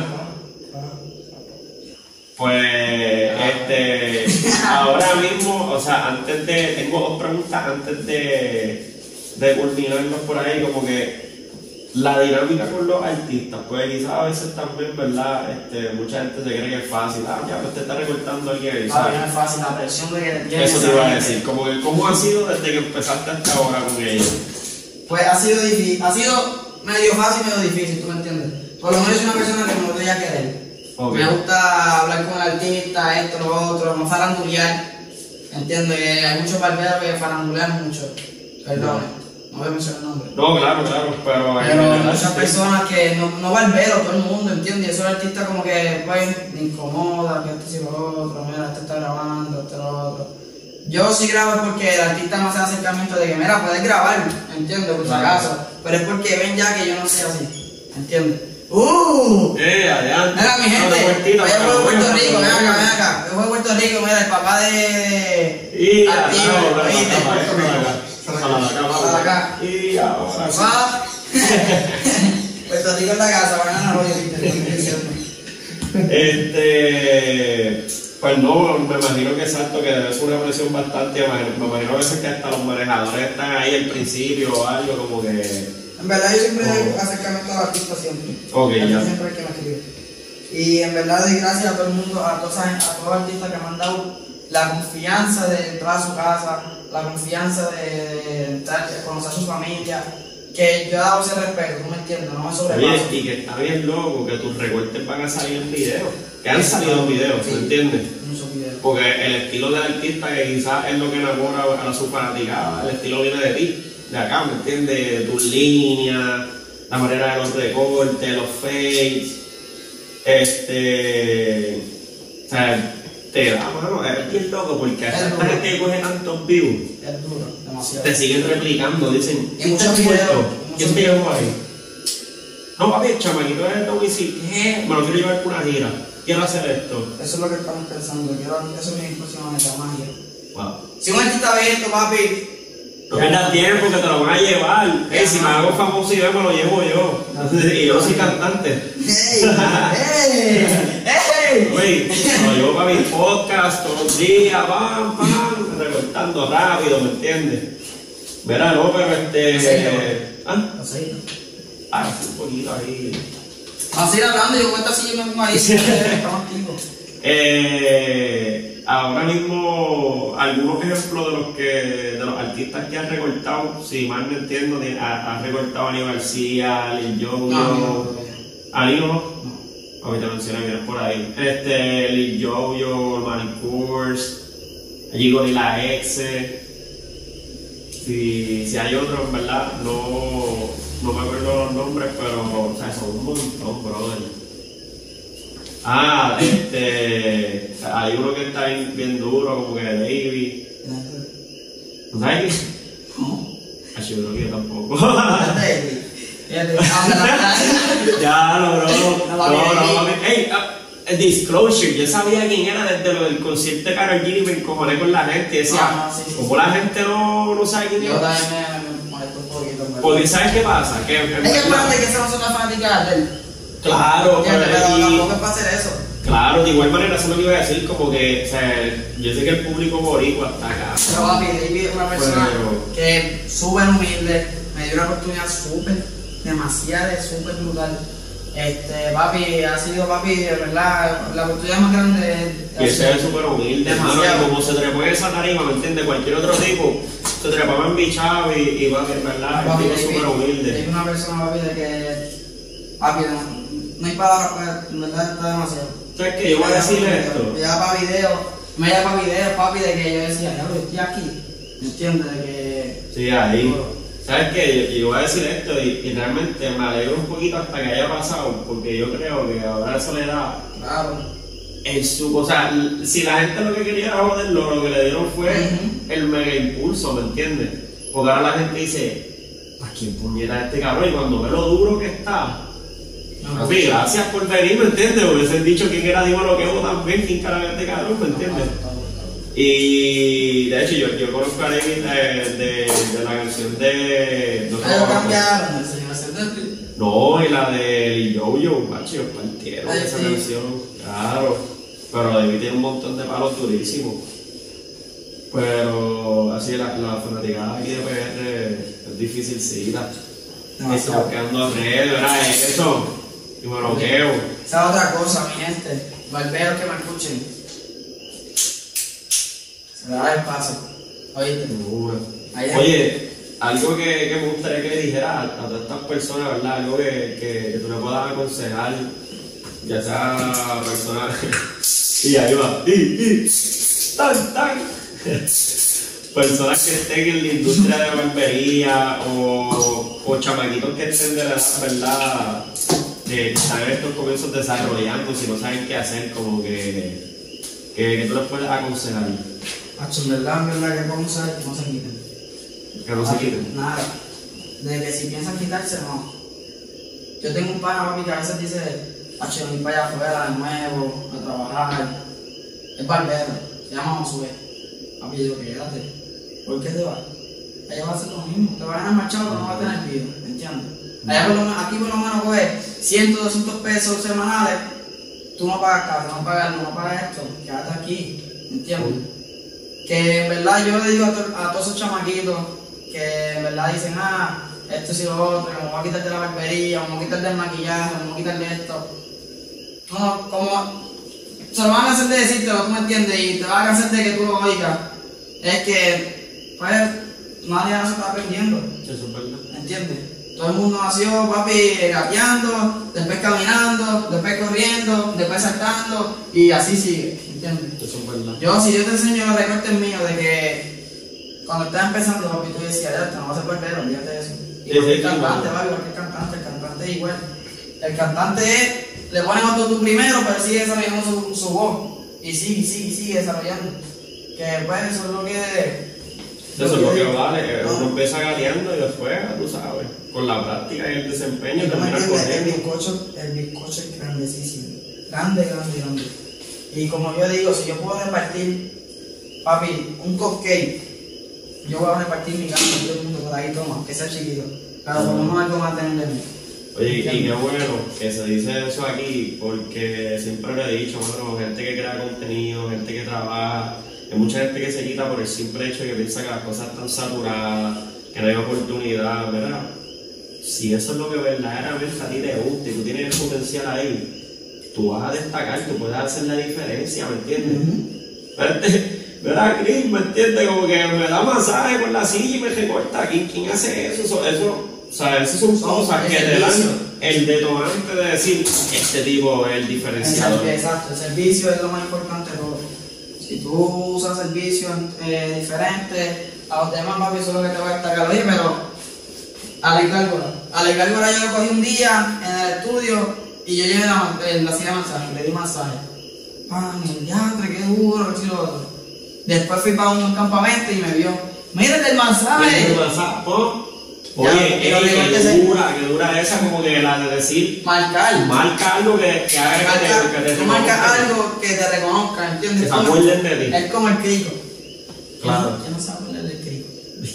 Pues, ahora mismo, o sea, tengo dos preguntas antes de culminarnos por ahí, como que la dinámica con los artistas, pues quizás a veces también, ¿verdad? Mucha gente se cree que es fácil, ya, pues te está recortando alguien, ¿sabes? No es fácil, la presión de que... Eso te iba a decir, como que, ¿cómo ha sido desde que empezaste hasta ahora con ellos? Pues ha sido difícil, ha sido medio fácil, medio difícil, ¿tú me entiendes? Por lo menos soy una persona que me gusta querer. Okay. Me gusta hablar con el artista, esto, lo otro, no farandulear. Entiendo que hay muchos barberos que farandulean mucho. Perdón, no voy a mencionar el nombre. No, claro, pero hay muchas personas que no barberos, todo el mundo, ¿entiendes? Y esos artistas como que pues, me incomoda, que esto y lo otro, mira, este está grabando, este lo otro. Yo sí grabo porque el artista no hace acercamiento de que, mira, puedes grabar, ¿entiendes? Por si acaso. Pero es porque ven ya que yo no soy así, ¿entiendes? Adelante. Mira, mi gente, vaya por Puerto Rico, ven acá. Yo voy a Puerto Rico, mira, el papá de. Activo, ¿oíste? Para acá. Y ahora sí. Puerto Rico en la casa, van a rollo, pues no, me imagino que exacto, que debe ser una presión bastante, me imagino a veces que hasta los manejadores están ahí al principio o algo como que... En verdad yo siempre doy acercamiento al artista siempre. Ya. Siempre hay que me escribe. Y en verdad doy gracias a todo el mundo, a todos los artistas que me han dado la confianza de entrar a su casa, la confianza de entrar, de conocer a su familia, que yo he dado ese respeto, ¿tú me entiendes? No me sobrepaso. Oye, y que está bien loco que tus recortes van a salir en video, que han salido en video, ¿me entiendes? Muchos videos. Porque el estilo del artista que quizás es lo que enamora a su fanaticada, el estilo viene de ti. De acá, ¿me entiendes? Tus líneas, la manera de los recortes, los fades, o sea, te da, mano, es bien loco porque hasta esta gente que coge tantos views, es duro, demasiado. Te siguen replicando, dicen, y muchos videos, ¿quién te llevó ahí? No, papi, el chamaquito de esto, me lo quiero llevar por una gira, quiero hacer esto. Eso es lo que estamos pensando, eso es mi próxima meta, magia. Wow. Si un artista ve esto, papi, no pierdas tiempo que te lo van a llevar. Si me hago famoso y me lo llevo yo. Y yo no soy cantante. Oye, me lo llevo para mis podcasts todos los días, recortando rápido, ¿me entiendes? Verá, no, pero un poquito ahí. Así hablando, yo cuento así, yo me pongo ahí, estamos activos. Ahora mismo, algunos ejemplos de los artistas que han recortado, si mal no entiendo, has recortado a Aníbal García, Lil Jojo. ¿Anilo no? Ok, te mencioné, vienes por ahí. Lil Jojo, Manny Kurs, Gigo y la Exe. Si hay otros, en verdad, no me acuerdo los nombres, pero o sea, son un montón, brother. Hay uno que está bien duro, como que David. ¿No sabes quién? ¿Cómo? Yo creo que yo tampoco. Ya, no. Hey, Disclosure, yo sabía quién era desde lo del concierto de Karol G y me encojoné con la gente. Y decía, ¿cómo la gente no sabe quién es? Yo también me molesto un poquito. Porque ¿sabes qué pasa? Es que parte que esa no son las fanáticas de él. Claro, pero tampoco es para hacer eso. Claro, de igual manera, eso es lo que iba a decir, como que, o sea, yo sé que el público boricua está acá. Pero papi, David es una persona que súper humilde, me dio una oportunidad súper brutal. Papi, ha sido de verdad, la oportunidad más grande. Y ese es súper humilde, hermano, y como se trepó en esa tarima, ¿me entiendes? Cualquier otro tipo se trepaba en bichado y papi, en verdad, papi, es súper humilde. Es una persona, papi, de que, papi, no hay palabras para, en verdad está demasiado. ¿Sabes qué? Yo voy a decirle esto. Me llama para videos, papi, de que yo decía, ya, yo estoy aquí. ¿Me entiendes? De que. Sí, ahí. ¿Sabes qué? Yo voy a decir esto y realmente me alegro un poquito hasta que haya pasado, porque yo creo que ahora de Soledad. Claro. O sea, si la gente lo que quería era joderlo, lo que le dieron fue el mega impulso, ¿me entiendes? Porque ahora la gente dice, ¿a quién puñeta este cabrón? Y cuando ve lo duro que está, papi, gracias por venir, ¿me entiendes? Hubiesen dicho quién era Diego Loqueo también, quién cara este cabrón, ¿me entiendes? Y de hecho yo conozco a David de la canción de... Pero cambiaron, el señor Sergio. No, y la de Yo-Yo, macho, ellos partieron esa canción, claro. Pero David tiene un montón de palos durísimos. Pero así la fanaticada aquí de PR es dificilcita. Estamos quedando alrededor, ¿verdad? Eso, y me bloqueo. Esa es otra cosa, mi gente. Barberos que me escuchen. Se me da el paso. Oíste. Oye, algo que me gustaría que le dijeras a todas estas personas, ¿verdad? Algo que tú le puedas aconsejar, ya sea personal. Y ahí va. Tan. Personas que estén en la industria de la barbería o chamaquitos que estén de la edad, ¿verdad? Que están en estos comienzos desarrollando, si no saben qué hacer, como que tú les puedes aconsejar. Macho, en verdad, que vamos a ver que no se quiten. Que no se quiten. Nada. De que si piensan quitarse, no. Yo tengo un pana, papi, que a veces dice, macho, voy para allá afuera de nuevo, a trabajar. Es barbero, se llama Josué. Papi, yo digo, quédate. ¿Por qué te vas? Allá va a ser lo mismo. Te van a ganar marchado, pero no va a tener vida, ¿me entiendes? Aquí por lo menos coges 100, 200 pesos semanales. Tú no pagas casa, no pagas esto. Quédate aquí, ¿me entiendes? Que en verdad yo le digo a todos esos chamaquitos que en verdad dicen, esto y lo otro, que me voy a quitar de la barbería, me voy a quitar del maquillaje, me voy a quitar de esto. No, como se lo van a hacer de decírtelo, tú me entiendes, y te van a hacer de que tú lo oigas. Es que, pues, nadie no se está aprendiendo. Eso es verdad. ¿Me entiendes? Todo el mundo nació, papi, gateando, después caminando, después corriendo, después saltando, y así sigue, ¿entiendes? Eso es verdad. Yo, si yo te enseño los recortes míos de que cuando estás empezando, papi, tú decías, ya, no vas a ser barbero, olvídate de eso. Y el cantante, va igual que el cantante es igual. El cantante es, le ponen autotune primero, pero sigue desarrollando su voz, y sigue desarrollando. Que pues eso es lo que... Eso es lo que vale, uno empieza gateando y después, tú sabes, con la práctica y el desempeño termina corriendo. El bizcocho es grandísimo, grande. Y como yo digo, si yo puedo repartir, papi, un cupcake, yo voy a repartir mi gana a todo el mundo por ahí, toma, que sea chiquito. Claro, por lo menos algo más tener de mí. Oye, y qué bueno que se dice eso aquí, porque siempre lo he dicho, bueno, gente que crea contenido, gente que trabaja. Hay mucha gente que se quita por el simple hecho de que piensa que las cosas están saturadas, que no hay oportunidad, ¿verdad? Si eso es lo que verdaderamente a ti te gusta y tú tienes el potencial ahí, tú vas a destacar, tú puedes hacer la diferencia, ¿me entiendes? ¿Verdad, Chris? ¿Me entiendes? Como que me da masaje con la silla y me recorta. ¿Quién hace eso? O sea, esas son cosas que te dan el detonante de decir, este tipo es el diferenciador. Exacto, el servicio es lo más importante de todo. Si tú usas servicios diferentes a los demás, papi, eso es lo que te va a destacar. Oye, pero a la Gárgola yo lo cogí un día en el estudio y yo llevé la silla de masaje, le di masaje. Pan, el diantre, qué duro, qué lo otro. Después fui para un campamento y me vio. ¡Mírate el masaje! Oye, que dura esa, como que la de decir. Marca algo que haga que te tú marcas algo que te reconozca, ¿entiendes? Que se acuerden de ti. Es como el crico. Claro. ¿Quién no se acuerda del crico?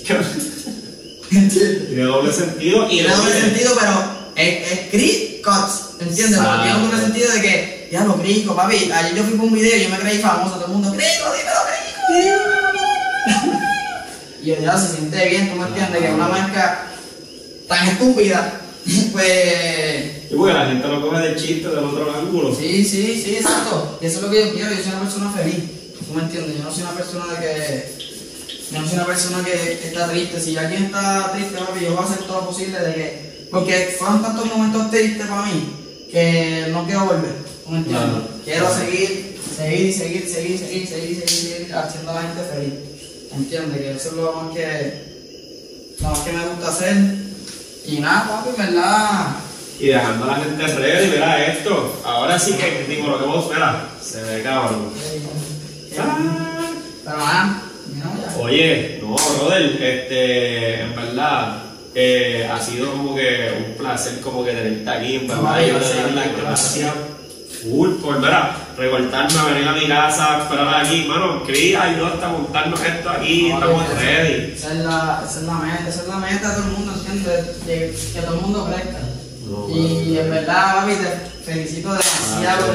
Tiene doble sentido. Tiene doble sentido, pero es cricos, ¿entiendes? Pero tiene doble sentido de que, ya lo crico, papi. Ayer yo fui por un video y yo me creí famoso, todo el mundo, crico, dímelo, crico. Y yo, ya se siente bien, tú me entiendes, que una marca tan estúpida, pues... Sí, porque la gente lo coge de chiste del otro ángulo. Sí, exacto. Y eso es lo que yo quiero, yo soy una persona feliz, tú me entiendes, yo no soy una persona que está triste. Si alguien está triste, papi, yo voy a hacer todo lo posible de que... Porque fueron tantos momentos tristes para mí, que no quiero volver, ¿tú me entiendes? Claro. Quiero seguir haciendo a la gente feliz, ¿entiendes? Que eso es lo más que me gusta hacer. Y nada, papi, ¿verdad? Y dejando a la gente ready, mira esto. Ahora sí que digo lo que vos, mira, se ve cabrón. Pero nada, ya. Oye, no, brother, en verdad, ha sido como que un placer como que tenerte aquí, en verdad, yo te doy las gracias full por, mira, recortarme, venir a mi casa, esperar aquí, mano, Cris ayudó hasta montarnos esto aquí, estamos ready. Esa es la meta de todo el mundo, ¿entiendes? Que todo el mundo crezca. No, y en verdad, papi, te felicito demasiado,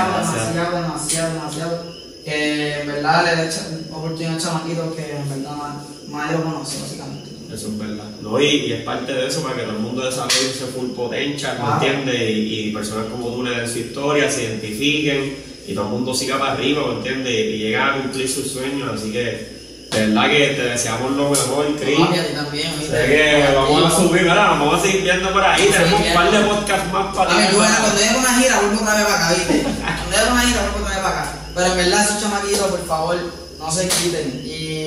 que en verdad le he hecho oportunidad a chamaquitos que en verdad nadie lo conoce, básicamente. Eso es verdad. No, y es parte de eso para que todo el mundo desarrolle ese full potential, ¿me entiendes? Y personas como tú le den su historia, se identifiquen y todo el mundo siga para arriba, ¿me entiendes? Y lleguen a cumplir sus sueños, así que de verdad que te deseamos lo mejor, Cris. No, y a ti también, ¿viste? Sé que vamos a subir, ¿verdad? Vamos a seguir viendo por ahí, tenemos un par de podcasts más para ti. Cuando llegue una gira, vuelvo otra vez para acá, ¿viste? Cuando llegue una gira, vuelvo otra vez para acá. Pero en verdad, esos chamaquitos, por favor, no se quiten.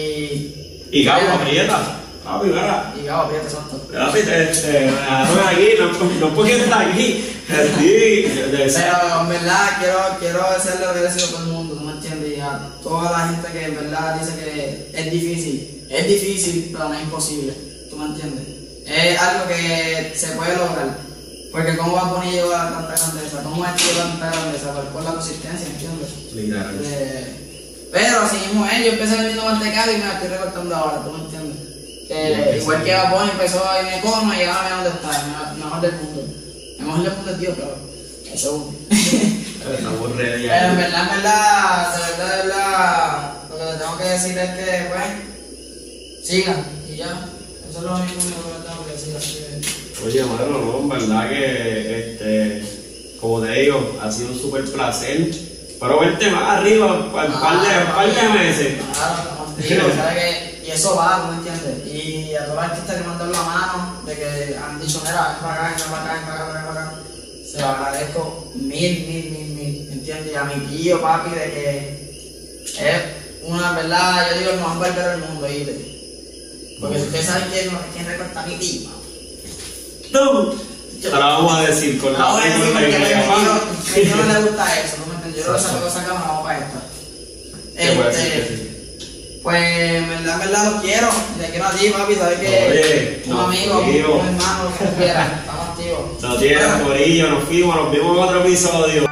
Y Gabo, aprieta. Papi, ¿verdad? Y Gabo, fíjate, santo. Papi, dejaron aquí, no porque está aquí. Sí, pero en verdad, quiero hacerle agradecido a todo el mundo, ¿tú me entiendes? Y a toda la gente que en verdad dice que es difícil. Es difícil, pero no es imposible, ¿tú me entiendes? Es algo que se puede lograr. Porque cómo va a poner yo a tanta grandeza, cómo es que tanta grandeza, por la consistencia, ¿entiendes? Literal. Pero así mismo es, yo empecé vendiendo mantecado y me la estoy recortando ahora, ¿tú me entiendes? Igual que Bad Bunny empezó en Econo y ahora mira dónde está, el mejor del mundo. El mejor del mundo es Dios, pero eso estamos ready. Pero en verdad, lo que le tengo que decir es que, pues, sigan y ya. Eso es lo único que le tengo que decir, así que... Oye, mano, no, en verdad que, como te digo, ha sido un súper placer. Pero verte más arriba, para un par de meses. Claro, contigo, ¿sabes qué? Y eso va, ¿tú me entiendes? Y a todos los artistas que me han dado la mano, de que han dicho, mira, ven para acá. Se lo agradezco mil, ¿me entiendes? Y a mi tío, papi, de que es una verdad, yo digo, el mejor barbero del mundo, ¿viste? Porque si ustedes saben quién recorta a mi tío, ¡no! Ahora vamos a decir con la porque a mi tío no le gusta eso, ¿no me entiendes? Yo lo saco una boca esta. Pues en verdad los quiero, te quiero a ti, papi, sabes que un amigo, un hermano, lo que tú quieras, estamos activos. No tienes, corillo, nos vimos en otro episodio.